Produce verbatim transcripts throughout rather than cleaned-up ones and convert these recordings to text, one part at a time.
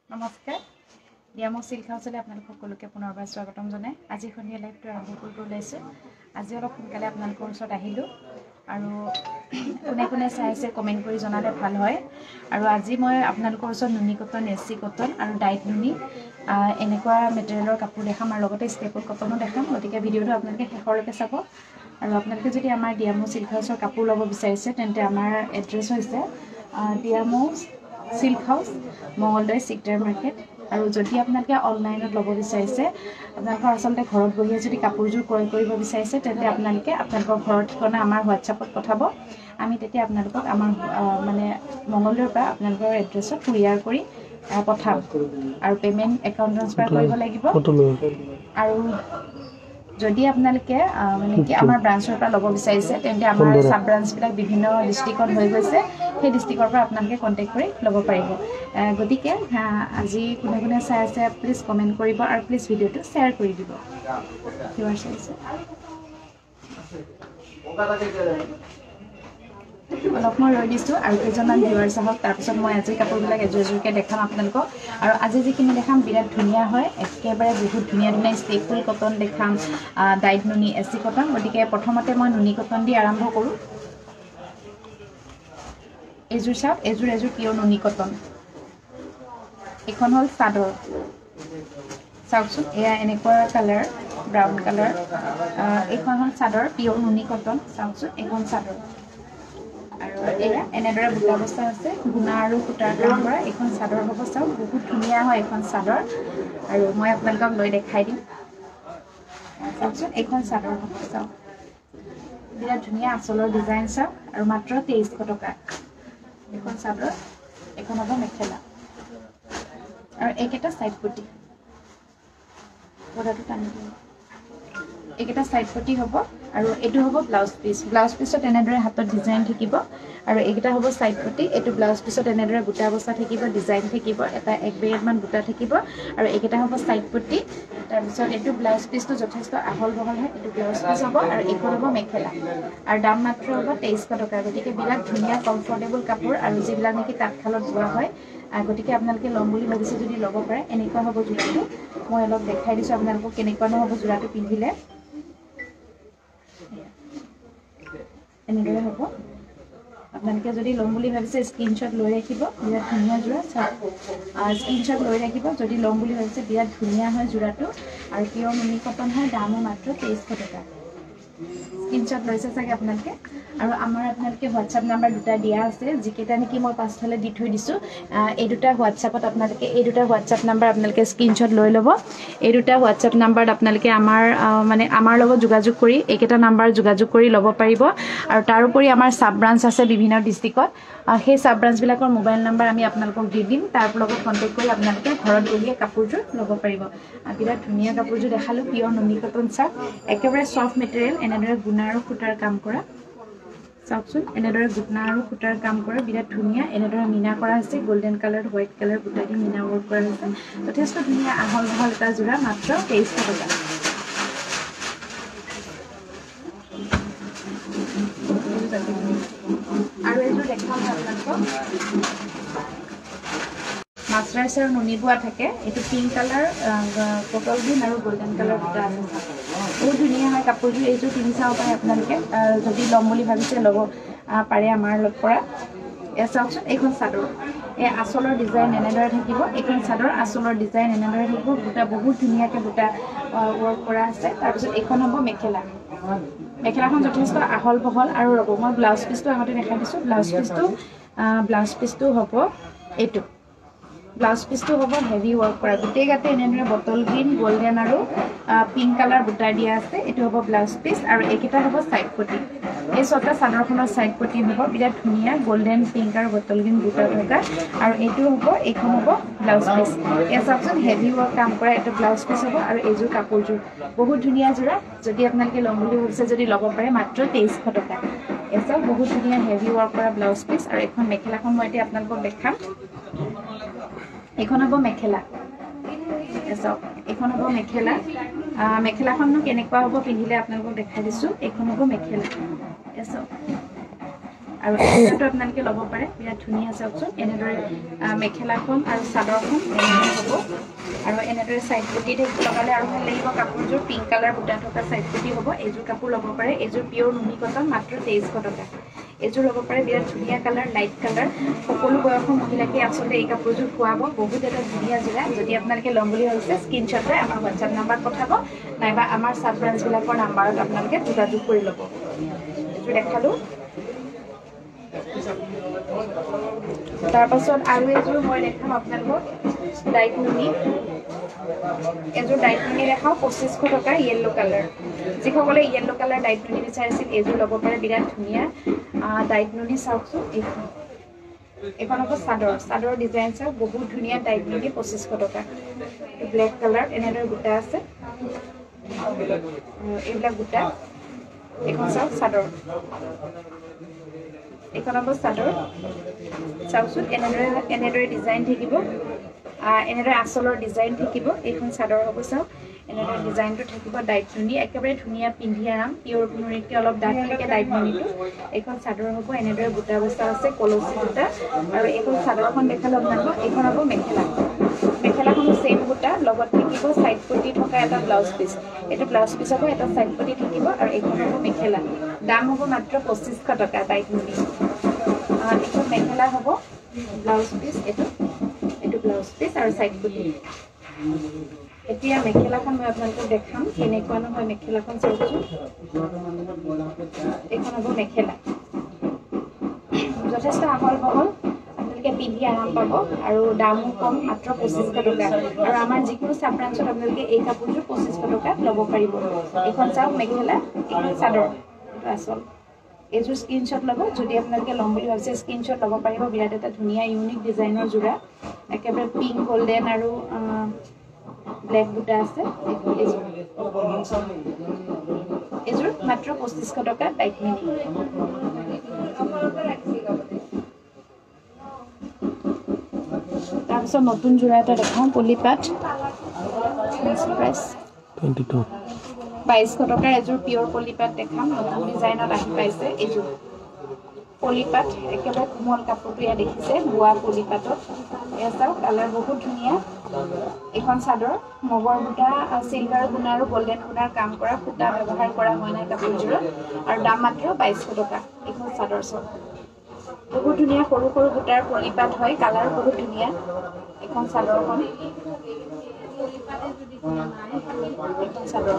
নমস্কাৰ ডিয়ামো সিল্ক হাউচলৈ আপোনালোক সকলোকে পুনৰবাৰ স্বাগতম জনাই আজি সন্ধিয়া লাইভটো আৰম্ভ কৰিব ওলাইছোঁ। আজি অলপ সোনকালে আপোনালোকৰ ওচৰত আহিলোঁ আৰু কোনে কোনে চাই আছে কমেণ্ট কৰি জনালে ভাল হয়। আৰু আজি মই আপোনালোকৰ ওচৰত নুনি কটন, এচি কটন আৰু ডাইট নুনি এনেকুৱা মেটেৰিয়েলৰ কাপোৰ দেখাম আৰু লগতে ষ্টেপল কটনো দেখাম। গতিকে ভিডিঅ'টো আপোনালোকে শেষলৈকে চাব। আৰু আপোনালোকে যদি আমাৰ ডিয়ামো সিল্ক হাউচৰ কাপোৰ ল'ব বিচাৰিছে তেন্তে আমাৰ এড্ৰেছ হৈছে ডিয়ামো silk house, Mangaldai Sikdar market. আৰু যদি আপোনালোকে অনলাইনত ল'ব বিচাৰিছে, আপোনালোকৰ আচলতে ঘৰত বহিয়ে যদি কাপোৰযোৰ ক্ৰয় কৰিব বিচাৰিছে তেন্তে আপোনালোকে আপোনালোকৰ ঘৰৰ ঠিকনা আমাৰ হোৱাটছআপত পঠাব। আমি তেতিয়া আপোনালোকক আমাৰ মানে মঙলদৈৰ পৰা আপোনালোকৰ এড্ৰেছত কুৰিয়াৰ কৰি পঠাম আৰু পে'মেণ্ট একাউণ্ট ট্ৰান্সফাৰ কৰিব লাগিব। আৰু যদি আপোনালোকে মানে কি আমাৰ ব্ৰাঞ্চৰ পৰা ল'ব বিচাৰিছে তেন্তে আমাৰ চাব ব্ৰাঞ্চবিলাক বিভিন্ন ডিষ্ট্ৰিক্টত হৈ গৈছে, সেই ডিষ্ট্ৰিক্টৰ পৰা আপোনালোকে কণ্টেক্ট কৰি ল'ব পাৰিব। গতিকে আজি কোনে কোনে চাই আছে প্লিজ কমেণ্ট কৰিব আৰু প্লিজ ভিডিঅ'টো শ্বেয়াৰ কৰি দিব। কিমান চাইছে অলপ মই ৰৈ দিছোঁ আৰু কেইজনমান ভিউৱাৰ্ছ আহক, তাৰপিছত মই আজি কাপোৰবিলাক এযোৰ এযোৰকৈ দেখাম আপোনালোকক। আৰু আজি যিখিনি দেখাম বিৰাট ধুনীয়া হয়, একেবাৰে বহুত ধুনীয়া ধুনীয়া ষ্টেপল কটন দেখাম, ডাইট নুনি, এচি কটন। গতিকে প্ৰথমতে মই নুনি কটন দি আৰম্ভ কৰোঁ। এইযোৰ চাওক, এইযোৰ এযোৰ পিয়ৰ নুনি কটন। এইখন হ'ল চাদৰ, চাওকচোন এয়া এনেকুৱা কালাৰ, ব্ৰাউন কালাৰ। এইখন হ'ল চাদৰ পিয়ৰ নুনি কটন, চাওকচোন এইখন চাদৰ। আৰু এয়া এনেদৰে বুটা বস্তা আছে, গুণা আৰু সূতাৰ কাম কৰা এইখন চাদৰ হ'ব। চাওক বহুত ধুনীয়া হয় এইখন চাদৰ, আৰু মই আপোনালোকক লৈ দেখাই দিম। চাওকচোন এইখন চাদৰ হ'ব, চাওক বিৰাট ধুনীয়া আঁচলৰ ডিজাইন চাওক, আৰু মাত্ৰ তেইছশ টকা এইখন চাদৰ। এইখন হ'ব মেখেলা আৰু এইকেইটা ছাইড পটি, বৰ্ডাৰটো টানি দিব। এইকেইটা ছাইড পটি হ'ব আৰু এইটো হ'ব ব্লাউজ পিচ। ব্লাউজ পিছত এনেদৰে হাতত ডিজাইন থাকিব আৰু এইকেইটা হ'ব ছাইড পটি। এইটো ব্লাউজ পিছত এনেদৰে বুটা বচা থাকিব, ডিজাইন থাকিব, এটা এক বেৰমান বুটা থাকিব আৰু এইকেইটা হ'ব ছাইড পটি। তাৰপিছত এইটো ব্লাউজ পিচটো যথেষ্ট আহল বহল হয়, এইটো ব্লাউজ পিচ হ'ব আৰু এইখন হ'ব মেখেলা। আৰু দাম মাত্ৰ হ'ব তেইছশ টকা। গতিকে বিৰাট ধুনীয়া কমফৰ্টেবল কাপোৰ আৰু যিবিলাক নেকি তাঁতশালত বোৱা হয়। গতিকে আপোনালোকে ল'ম বুলি ভাবিছে যদি ল'ব পাৰে। এনেকুৱা হ'ব যোৰাটো, মই অলপ দেখাই দিছোঁ আপোনালোকক কেনেকুৱানো হ'ব যোৰাটো পিন্ধিলে। এনেদৰে হ'ব। আপোনালোকে যদি ল'ম বুলি ভাবিছে স্ক্ৰীনশ্বট লৈ ৰাখিব, বিৰাট ধুনীয়া যোৰা। চাওক স্ক্ৰীনশ্বট লৈ ৰাখিব যদি ল'ম বুলি ভাবিছে, বিৰাট ধুনীয়া হয় যোৰাটো আৰু পিয়ৰ নুনি কটন হয়। দামো মাত্ৰ তেইছশ টকা। স্ক্ৰীনশ্বট লৈছে চাগে আপোনালোকে। আৰু আমাৰ আপোনালোকে হোৱাটছআপ নাম্বাৰ দুটা দিয়া আছে, যিকেইটা নেকি মই পাছফালে দি থৈ দিছোঁ। এই দুটা হোৱাটছআপত আপোনালোকে এই দুটা হোৱাটছআপ নাম্বাৰ আপোনালোকে স্ক্ৰীনশ্বট লৈ ল'ব। এই দুটা হোৱাটছআপ নাম্বাৰত আপোনালোকে আমাৰ মানে আমাৰ লগত যোগাযোগ কৰি এইকেইটা নাম্বাৰ যোগাযোগ কৰি ল'ব পাৰিব। আৰু তাৰোপৰি আমাৰ চাব ব্ৰাঞ্চ আছে বিভিন্ন ডিষ্ট্ৰিক্টত, সেই চাব ব্ৰাঞ্চবিলাকৰ মোবাইল নাম্বাৰ আমি আপোনালোকক দি দিম। তাৰ লগত কণ্টেক্ট কৰি আপোনালোকে ঘৰত বহিয়ে কাপোৰযোৰ ল'ব পাৰিব। বিৰাট ধুনীয়া কাপোৰযোৰ দেখালোঁ, পিয়ৰ নুনি কটন। চাওক একেবাৰে ছফ্ট মেটেৰিয়েল, এনেদৰে গুণা আৰু সূতাৰ কাম কৰা। চাওকচোন এনেদৰে গুণা আৰু সূতাৰ কাম কৰা, বিৰাট ধুনীয়া। এনেদৰে মীনা কৰা হৈছে, গল্ডেন কালাৰ, হোৱাইট কালাৰ বুটা দি মীনা ৱৰ্ক কৰা হৈছে। যথেষ্ট ধুনীয়া আহল বহল এটা যোৰা, মাত্ৰ তেইছশ টকা। আৰু এইযোৰ দেখাম আপোনালোকক, মাছৰাইজ আৰু নুনি বোৱা থাকে। এইটো পিংক কালাৰ, পটল গ্ৰীণ আৰু গল্ডেন কালাৰ দুটা আছে। বহুত ধুনীয়া হয় কাপোৰযোৰ। এইযোৰ পিন্ধি চাব পাৰে আপোনালোকে, যদি ল'ম বুলি ভাবিছে ল'ব পাৰে আমাৰ লগ পৰা। এয়া চাওকচোন এইখন চাদৰ, এই আঁচলৰ ডিজাইন এনেদৰে থাকিব। এইখন চাদৰ আঁচলৰ ডিজাইন এনেদৰে থাকিব, বুটা বহুত ধুনীয়াকৈ বুটা ৱৰ্ক কৰা আছে। তাৰপিছত এইখন হ'ব মেখেলা। মেখেলাখন যথেষ্ট আহল বহল। আৰু ৰ'ব মই ব্লাউজ পিচটো আগতে দেখাই দিছোঁ। ব্লাউজ পিচটো ব্লাউজ পিচটো হ'ব এইটো। ব্লাউজ পিচটো হ'ব হেভি ৱৰ্ক কৰা, গোটেই গাতে এনেদৰে বটল গ্ৰীণ, গল্ডেন আৰু পিংক কালাৰ বুটা দিয়া আছে। এইটো হ'ব ব্লাউজ পিচ আৰু এইকেইটা হ'ব ছাইড পটি। এই ছটা চাদৰখনৰ ছাইড পটি হ'ব বিৰাট ধুনীয়া, গল্ডেন, পিংক আৰু বটল গ্ৰীণ বুটা থকা। আৰু এইটো হ'ব, এইখন হ'ব ব্লাউজ পিচ। এয়া চাওকচোন হেভি ৱৰ্ক কাম কৰা এইটো ব্লাউজ পিচ হ'ব। আৰু এইযোৰ কাপোৰযোৰ বহুত ধুনীয়া যোৰা, যদি আপোনালোকে ল'ম বুলি ভাবিছে যদি ল'ব পাৰে, মাত্ৰ তেইছশ টকা। এয়া চাওক বহুত ধুনীয়া হেভি ৱৰ্ক কৰা ব্লাউজ পিচ। আৰু এইখন মেখেলাখন মই এতিয়া আপোনালোকক দেখাম। এইখন হ'ব মেখেলা। চাওক এইখন হ'ব মেখেলা। মেখেলাখননো কেনেকুৱা হ'ব পিন্ধিলে আপোনালোকক দেখাই দিছোঁ। এইখন হ'ব মেখেলা। চাওক আৰু এটাটো আপোনালোকে ল'ব পাৰে বিৰাট ধুনীয়া চাওকচোন এনেদৰে মেখেলাখন আৰু চাদৰখন এনেদৰে হ'ব আৰু এনেদৰে সাইড পটি লগালে আৰু ভাল লাগিব কাপোৰযোৰ পিংক কালাৰ বুটা থকা সাইড পটি হ'ব এইযোৰ কাপোৰ ল'ব পাৰে এইযোৰ পিয়ৰ নুনি কটন মাত্ৰ তেইশ টকা এইযোৰ ল'ব পাৰে বিৰাট ধুনীয়া কালাৰ লাইট কালাৰ সকলো বয়সৰ মহিলাকে আচলতে এই কাপোৰযোৰ খুৱাব বহুত এটা ধুনীয়া যোৰা যদি আপোনালোকে ল'ম বুলি ভাবিছে স্ক্ৰীনশ্বট লৈ আমাৰ হোৱাটছআপ নাম্বাৰত পঠাব নাইবা আমাৰ সাব ব্ৰাঞ্চবিলাকৰ নাম্বাৰত আপোনালোকে যোগাযোগ কৰি ল'ব এইযোৰ দেখালোঁ তাৰ পাছত আৰু এযোৰ মই দেখাম আপোনালোকক ডাইট নুনি এযোৰ ডাইট নুনি দেখাওঁ পঁচিছশ টকা য়েল্লো কালাৰ যিসকলে য়েল্লো কালাৰ ডাইট নুনি বিচাৰিছিল এইযোৰ ল'ব পাৰে বিৰাট ধুনীয়া ডাইট নুনি চাওকচোন এইখন এইখন হ'ব চাদৰ চাদৰ ডিজাইন চাওক বহুত ধুনীয়া ডাইট নুনি পঁচিছশ টকা ব্লেক কালাৰ এনেদৰে বুটা আছে এইবিলাক বুটা এইখন চাওক চাদৰ এইখন হ'ব চাদৰ চাওকচোন এনেদৰে এনেদৰে ডিজাইন থাকিব এনেদৰে আঁচলৰ ডিজাইন থাকিব এইখন চাদৰ হ'ব চাওক এনেদৰে ডিজাইনটো থাকিব ডাইট নুনি একেবাৰে ধুনীয়া পিন্ধি আৰাম পিয়ৰ নুনিতকৈ অলপ ডাঠ থাকে ডাইট নুনিটো এইখন চাদৰ হ'ব এনেদৰে বুটা বচা আছে কলচী বুটা আৰু এইখন চাদৰখন দেখালোঁ আপোনালোকক এইখন হ'ব মেখেলা মেখেলাখনো চেম বুটা লগত থাকিব চাইড পটি থকা এটা ব্লাউজ পিচ এইটো ব্লাউজ পিচ হ'ব এটা চাইড পটি থাকিব আৰু এইখন হ'ব মেখেলা দাম হ'ব মাত্ৰ পঁচিছশ টকা ডাইট নুনি এইখন মেখেলা হ'ব ব্লাউজ পিচ এইটো এইটো ব্লাউজ পিচ আৰু চাইড পটি এতিয়া মেখেলাখন মই আপোনালোকক দেখাম কেনেকুৱা নহয় মেখেলাখন চাওকচোন এইখন হ'ব মেখেলা যথেষ্ট আহল বহল আপোনালোকে পিন্ধি আৰাম পাব আৰু দামো কম মাত্ৰ পঁচিছশ টকা আৰু আমাৰ যিকোনো চাব ব্ৰাঞ্চত আপোনালোকে এই কাপোৰযোৰ পঁচিছশ টকাত ল'ব পাৰিব এইখন চাওক মেখেলা এইখন চাদৰ এইটো আচল এইযোৰ স্ক্ৰীনশ্বট ল'ব যদি আপোনালোকে ল'ম বুলি ভাবিছে স্ক্ৰীনশ্বট ল'ব পাৰিব বিৰাট এটা ধুনীয়া ইউনিক ডিজাইনৰ যোৰা একেবাৰে পিংক গোল্ডেন আৰু ব্লেক বুটা আছে এইযোৰ মাত্ৰ পঁচিছশ টকা ডাইট নুনি তাৰপিছত নতুন যোৰা এটা দেখাওঁ পলিপাট বাইছশ টকাৰ এযোৰ পিয়ৰ পলিপাট দেখাম নতুন ডিজাইনত আহি পাইছে এইযোৰ পলিপাট একেবাৰে কোমল কাপোৰটো ইয়াত দেখিছে বোৱা পলিপাটত এয়া চাওক কালাৰ বহুত ধুনীয়া এইখন চাদৰ মগৰ বুটা চিলভাৰ গুণা আৰু গল্ডেন গুণাৰ কাম কৰা সূতা ব্যৱহাৰ কৰা হয় নাই কাপোৰযোৰত আৰু দাম মাত্ৰ বাইছশ টকা এইখন চাদৰ চাওক বহুত ধুনীয়া সৰু সৰু বুটাৰ পলিপাট হয় কালাৰ বহুত ধুনীয়া এইখন চাদৰখন চাদৰ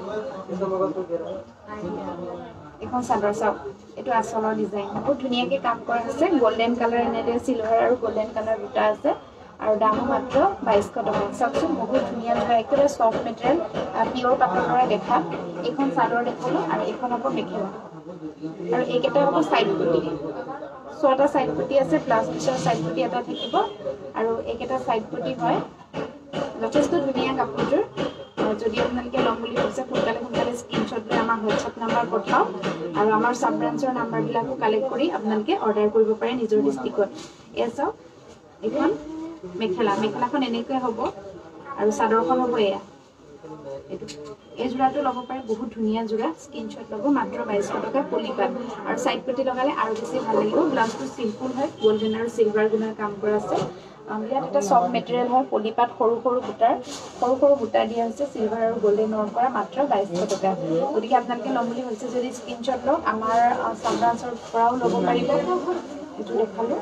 এইখন চাদৰ চাওক এইটো আচলৰ ডিজাইন বহুত ধুনীয়াকৈ কাম কৰা হৈছে গল্ডেন কালাৰ এনেদৰে চিলভাৰ আৰু গল্ডেন কালাৰ দুটা আছে আৰু দামো মাত্ৰ বাইছশ টকা চাওকচোন বহুত ধুনীয়া ধৰা একেবাৰে চফ্ট মেটেৰিয়েল পিয়ৰ পাটৰ পৰা দেখা এইখন চাদৰ দেখালোঁ আৰু এইখন হ'ব মেখেলা আৰু এইকেইটা হ'ব চাইড পটি ছটা চাইড পটি আছে প্লাছ পিছৰ চাইড পটি এটা থাকিব আৰু এইকেইটা চাইড পটি হয় যথেষ্ট ধুনীয়া কাপোৰযোৰ যদি আপোনালোকে ল'ম বুলি ভাবিছে সোনকালে সোনকালে স্ক্ৰীনশ্বট লৈ আমাৰ হোৱাটছআপ নাম্বাৰ পঠাওক আৰু আমাৰ চাব ব্ৰাঞ্চৰ নাম্বাৰবিলাকো কালেক্ট কৰি আপোনালোকে অৰ্ডাৰ কৰিব পাৰে নিজৰ ডিষ্ট্ৰিক্টত এয়া চাওক এইখন মেখেলা মেখেলাখন এনেকৈ হ'ব আৰু চাদৰখন হ'ব এয়া এইটো এই যোৰাটো ল'ব পাৰে বহুত ধুনীয়া যোৰা স্ক্ৰীনশ্বট ল'ব মাত্ৰ বাইছশ টকা পলিপাট আৰু চাইড পটি লগালে আৰু বেছি ভাল লাগিব ব্লাউজটো চিম্পুল হয় গল্ডেন আৰু চিলভাৰ গুণাৰ কাম কৰা আছে ইয়াত এটা চফ্ট মেটেৰিয়েল হয় পলিপাট সৰু সৰু বুটাৰ সৰু সৰু বুটা দিয়া হৈছে চিলভাৰ আৰু গল্ডেনৰ পৰা মাত্ৰ বাইছশ টকা গতিকে আপোনালোকে ল'ম বুলি ভাবিছে যদি স্ক্ৰীনশ্বট লওক আমাৰ চাব ব্ৰাঞ্চৰ পৰাও ল'ব পাৰিব এইটো দেখালোঁ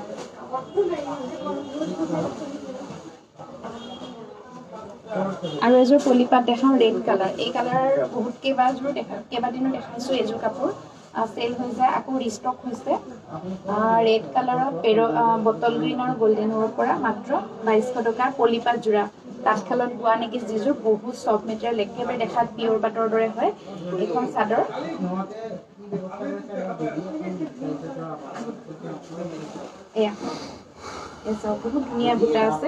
আৰু এযোৰ পলিপাট দেখাওঁ ৰেড কালাৰ এই কালাৰ বহুত কেইবাযোৰ দেখা কেইবাদিনো দেখাইছোঁ এইযোৰ কাপোৰ চেল হৈ যায় আকৌ ৰিষ্টক হৈছে ৰেড কালাৰৰ পেৰ বটল গ্ৰীণ আৰু গল্ডেনৰ পৰা মাত্ৰ বাইছশ টকাৰ পলিপাট যোৰা তাঁতশালত বোৱা নেকি যিযোৰ বহুত চফ্ট মেটেৰিয়েল একেবাৰে দেখাত পিয়ৰ পাটৰ দৰে হয় এইখন চাদৰ এয়া এসব বহুত ধুনীয়া বুটা আছে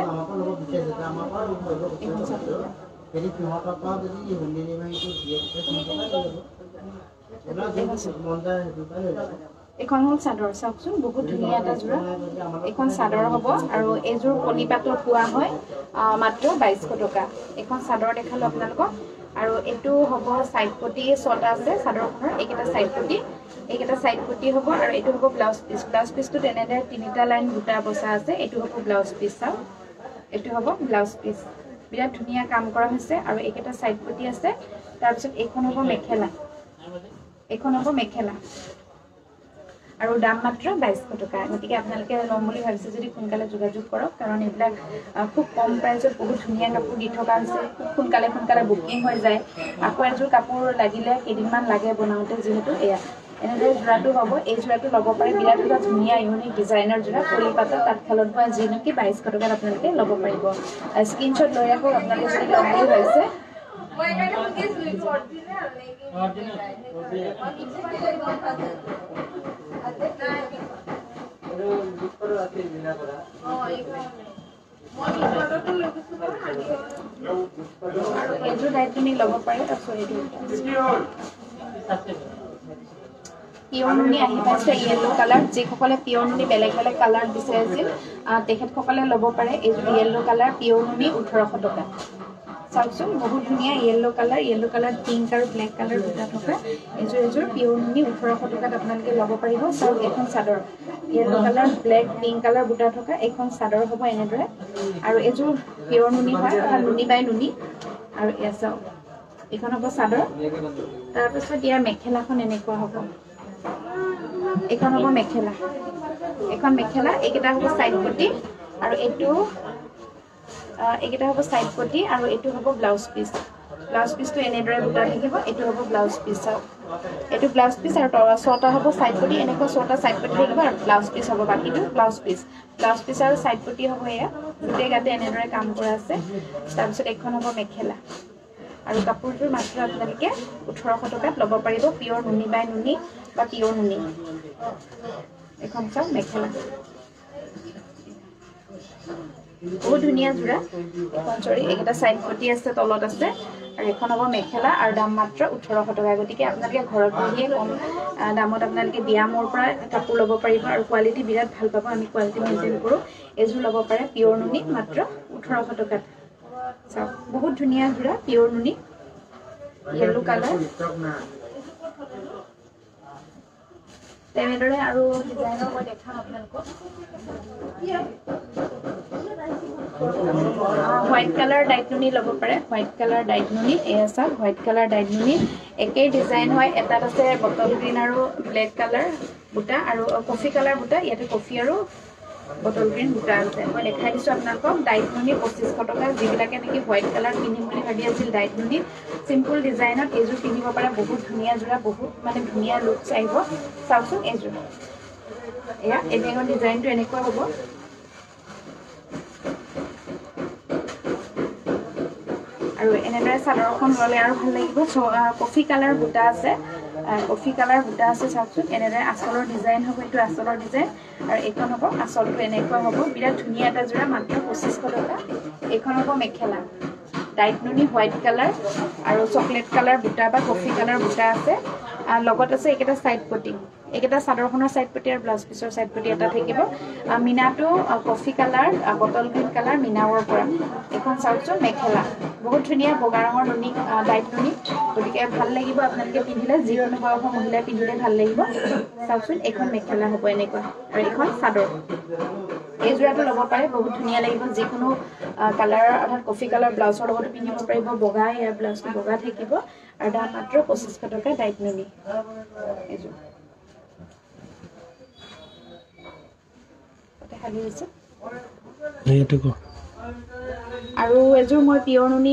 এখন হল চাদৰ চাওকচোন বহুত ধুনীয়া এটা যোৰা এখন চাদৰ হ'ব আৰু এযোৰ পলিপাটত পোৱা হয় মাত্ৰ বাইছশ টকা এখন চাদৰ দেখালো আপোনালোকক আৰু এটো হ'ব সাইড পটি ছটা আছে চাদৰখনৰ এইকেইটা সাইড পটি এইকেইটা সাইড পটি হ'ব আৰু এইটো হ'ব ব্লাউজ পিস ব্লাউজ পিসটো তেনেদৰে তিনিটা লাইন বুটা বসা আছে এইটো হ'ব ব্লাউজ পিস চাও এইটো হ'ব ব্লাউজ পিস বিৰাট ধুনিয়া কাম কৰা হৈছে আৰু এইকেইটা সাইড পটি আছে তাৰ পিছত এইখন হ'ব মেখেলা এইখন হ'ব মেখেলা আৰু দাম মাত্ৰ বাইশ টকা গতিকে আপোনালোকে লম বুলি ভাবিছে যদি সোনকালে যোগাযোগ কৰক কাৰণ এইবিলাক খুব কম প্ৰাইসত বহুত ধুনিয়া কাপোৰ দি থকা আছে খুব সোনকালে সোনকালে বুকিং হৈ যায় আকৌ এযোৰ কাপোৰ লাগিলে কেইদিনমান লাগে বনাওঁতে যিহেতু এয়া এনেদৰে জোৰাটো হ'ব এই জোৰাটো ল'ব পাৰে বিৰাট এটা ধুনিয়া ইউনিক ডিজাইনৰ জোৰা পলি পাতৰ তাঁতশালত বোৱা যি নেকি বাইশ টকাত আপোনালোকে ল'ব পাৰিব স্ক্ৰীনশ্বট লৈ ৰাখক আপোনালোকে যদি ল'ম বুলি ভাবিছে এইযোৰ দায়িত্ব ল'ব পাৰে পিয়ৰ নুনি আহি পাইছে ইয়েলো কালাৰ যিসকলে পিয়ৰ নুনি বেলেগ বেলেগ কালাৰ বিচাৰিছিল তেখেতসকলে ল'ব পাৰে এইযোৰ ইয়েলো কালাৰ পিয়ৰ নুনি ওঠৰশ টকা চাওকচোন বহুত ধুনীয়া yellow colour yellow colour pink আৰু ব্লেক কালাৰ দুটা থকা এইযোৰ এইযোৰ পিয়ৰ নুনি ওঠৰশ টকাত আপোনালোকে ল'ব পাৰিব চাওক এখন চাদৰ yellow colour black pink colour বুটা থকা এখন চাদৰ হ'ব এনেদৰে আৰু এইযোৰ পিয়ৰ নুনি হয় অৰ্থাৎ নুনি বাই নুনি আৰু এয়া চাওক এইখন হ'ব চাদৰ তাৰপিছত ইয়াৰ মেখেলাখন এনেকুৱা হ'ব এইখন হ'ব মেখেলা এইখন মেখেলা এইকেইটা হ'ব সাইড পটি আৰু এইটো এইকেইটা হ'ব সাইড পটি আৰু এইটো হ'ব ব্লাউজ পিস ব্লাউজ পিসটো এনেদৰে বুটা থাকিব এইটো হ'ব ব্লাউজ পিস চাওক এইটো ব্লাউজ পিস আৰু ছটা হ'ব সাইড পটি এনেকুৱা ছটা সাইড পটি থাকিব আৰু ব্লাউজ পিস হ'ব বাকিটো ব্লাউজ পিস ব্লাউজ পিস আৰু সাইড পটি হ'ব এয়া গোটেই গাতে এনেদৰে কাম কৰা আছে তাৰপিছত এইখন হ'ব মেখেলা আৰু কাপোৰটোৰ মাত্ৰ আপোনালোকে ওঠৰশ টকাত ল'ব পাৰিব পিয়ৰ নুনি বাই নুনি বা পিয়ৰ নুনি এখন চাওক মেখেলা বহুত ধুনীয়া জোৰা এখন চৰি এইকেইটা সাইড পটি আছে তলত আছে আৰু এখন হ'ব মেখেলা আৰু দাম মাত্ৰ ওঠৰশ টকা গতিকে আপোনালোকে ঘৰত বহিয়ে কম দামত আপোনালোকে বিয়া মোৰ পৰা কাপোৰ ল'ব পাৰিব আৰু কোৱালিটি বিৰাট ভাল পাব আমি কোৱালিটি মেইনটেইন কৰোঁ এইযোৰ ল'ব পাৰে পিয়ৰ নুনি মাত্ৰ ওঠৰশ টকাত চাওক বহুত ধুনীয়া জোৰা পিয়ৰ নুনি ইয়েলো কালাৰ তেনেদৰে আৰু ডিজাইনৰ মই দেখাম আপোনালোকক হোৱাইট কালাৰ ডাইট নুনি ল'ব পাৰে হোৱাইট কালাৰ ডাইট নুনি এয়া চাওক হোৱাইট কালাৰ ডাইট নুনি একেই ডিজাইন হয় এটাত আছে বটল গ্ৰীণ আৰু ব্লেক কালাৰ বুটা আৰু কফি কালাৰ বুটা ইয়াতে কফি আৰু বটল গ্ৰীণ বুটা আছে মই দেখাই দিছোঁ আপোনালোকক ডাইট নুনি পঁচিছশ টকা যিবিলাকে নেকি হোৱাইট কালাৰ পিন্ধিম বুলি ভাবি আছিল ডাইট নুনি চিম্পুল ডিজাইনত এইযোৰ পিন্ধিব পাৰে বহুত ধুনীয়া জোৰা বহুত মানে ধুনীয়া লুকছ আহিব চাওকচোন এইযোৰ এয়া এই বেগৰ ডিজাইনটো এনেকুৱা হ'ব আৰু এনেদৰে চাদৰখন ল'লে আৰু ভাল লাগিব কফি কালাৰ বুটা আছে কফি কালাৰ বুটা আছে চাওকচোন এনেদৰে আঁচলৰ ডিজাইন হ'ব এইটো আঁচলৰ ডিজাইন আৰু এইখন হ'ব আঁচলটো এনেকুৱা হ'ব বিৰাট ধুনীয়া এটা জোৰা মাত্ৰ পঁচিছশ টকা এইখন হ'ব মেখেলা ডাইট নুনি হোৱাইট কালাৰ আৰু চকলেট কালাৰ বুটা বা কফি কালাৰ বুটা আছে লগত আছে এইকেইটা সাইড পটি এইকেইটা চাদৰখনৰ সাইড পটি আৰু ব্লাউজ পিছৰ সাইড পটি এটা থাকিব মিনাটো coffee colour bottle green colour মিনাৱৰ পৰা এখন চাওকচোন মেখেলা বহুত ধুনীয়া বগা ৰঙৰ নুনি ডাইট নুনি গতিকে ভাল লাগিব আপোনালোকে পিন্ধিলে যিকোনো বয়সৰ মহিলাই পিন্ধিলে ভাল লাগিব চাওকচোন এইখন মেখেলা হ'ব এনেকুৱা আৰু এইখন চাদৰ এই জোৰাটো ল'ব পাৰে বহুত ধুনীয়া লাগিব যিকোনো কালাৰ অৰ্থাৎ কফি কালাৰ ব্লাউজৰ লগতো পিন্ধিব পাৰিব বগা ইয়াৰ ব্লাউজটো বগা থাকিব আৰু দাম মাত্ৰ পঁচিছশ টকা ডাইট নুনি এইযোৰ খালি হৈছে আৰু এযোৰ মই পিয়ৰ নুনি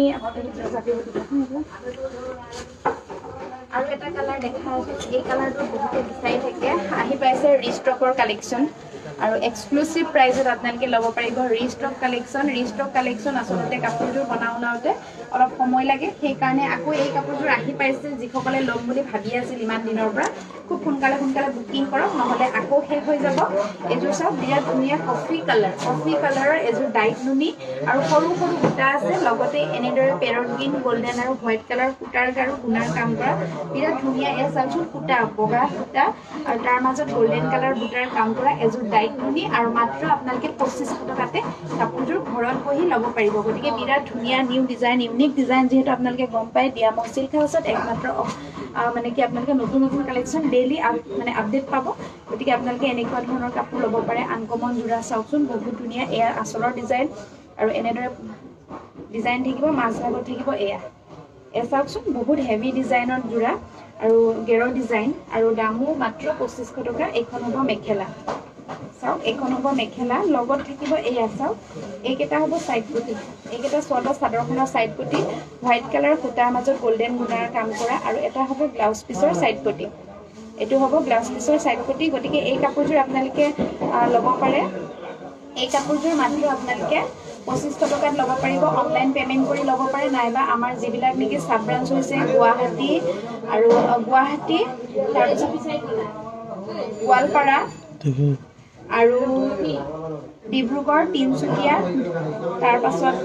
আৰু এটা কালাৰ দেখা আছে এই কালাৰটো বহুতে বিচাৰি থাকে আহি পাইছে ৰিষ্টকৰ কালেকশ্যন আৰু এক্সক্লুসিভ প্ৰাইজত আপোনালোকে ল'ব পাৰিব ৰিষ্টক কালেকশ্যন ৰিষ্টক কালেকশ্যন আচলতে কাপোৰযোৰ বনাওঁ ওলাওঁতে অলপ সময় লাগে সেইকাৰণে আকৌ এই কাপোৰযোৰ আহি পাইছে যিসকলে ল'ম বুলি ভাবি আছিল ইমান দিনৰ পৰা খুব সোনকালে সোনকালে বুকিং কৰক নহ'লে আকৌ শেষ হৈ যাব এযোৰ চাওক বিৰাট ধুনীয়া কফি কালাৰ কফি কালাৰৰ এযোৰ ডাইট নুনি আৰু সৰু সৰু বুটা আছে লগতে এনেদৰে পেৰট গ্ৰীণ গল্ডেন আৰু হোৱাইট কালাৰ সূতাৰ আৰু গুণাৰ কাম কৰা বিৰাট ধুনীয়া এয়া চাওকচোন সূতা বগা সূতা আৰু তাৰ মাজত গল্ডেন কালাৰ বুটাৰ কাম কৰা এযোৰ ডাইট নুনি আৰু মাত্ৰ আপোনালোকে পঁচিছশ টকাতে কাপোৰযোৰ ঘৰত বহি ল'ব পাৰিব গতিকে বিৰাট ধুনীয়া new design unique unique design যেহেতু আপোনালোকে গম পায় দিয়া মচিল হাউচত একমাত্ৰ মানে কি আপোনালোকে নতুন নতুন কালেকশ্যন ডেইলি মানে আপডেট পাব গতিকে আপোনালোকে এনেকুৱা ধৰণৰ কাপোৰ ল'ব পাৰে আনকমন জোৰা চাওকচোন বহুত ধুনীয়া এয়া আচলৰ ডিজাইন আৰু এনেদৰে ডিজাইন থাকিব মাছ ভাগত থাকিব এয়া এয়া চাওকচোন বহুত হেভি ডিজাইনৰ জোৰা আৰু গেৰৰ ডিজাইন আৰু দামো মাত্ৰ পঁচিছশ টকা এইখন হ'ব মেখেলা চাওক এইখন হ'ব মেখেলা লগত থাকিব এয়া চাওক এইকেইটা হ'ব চাইড পটি এইকেইটা চোৱাটা চাদৰখনৰ চাইড পটি হোৱাইট কালাৰ সূতাৰ মাজত গোল্ডেন গুণাৰ কাম কৰা আৰু এটা হ'ব ব্লাউজ পিছৰ চাইড পটি এইটো হ'ব ব্লাউজ পিছৰ চাইড পটি গতিকে এই কাপোৰযোৰ আপোনালোকে ল'ব পাৰে এই কাপোৰযোৰ মাত্ৰ আপোনালোকে পঁচিছশ টকাত ল'ব পাৰিব অনলাইন পে'মেণ্ট কৰি ল'ব পাৰে নাইবা আমাৰ যিবিলাক নেকি চাব ব্ৰাঞ্চ হৈছে গুৱাহাটী আৰু গুৱাহাটী তাৰপিছত গোৱালপাৰা আৰু ডিব্ৰুগড় তিনিচুকীয়া তাৰপাছত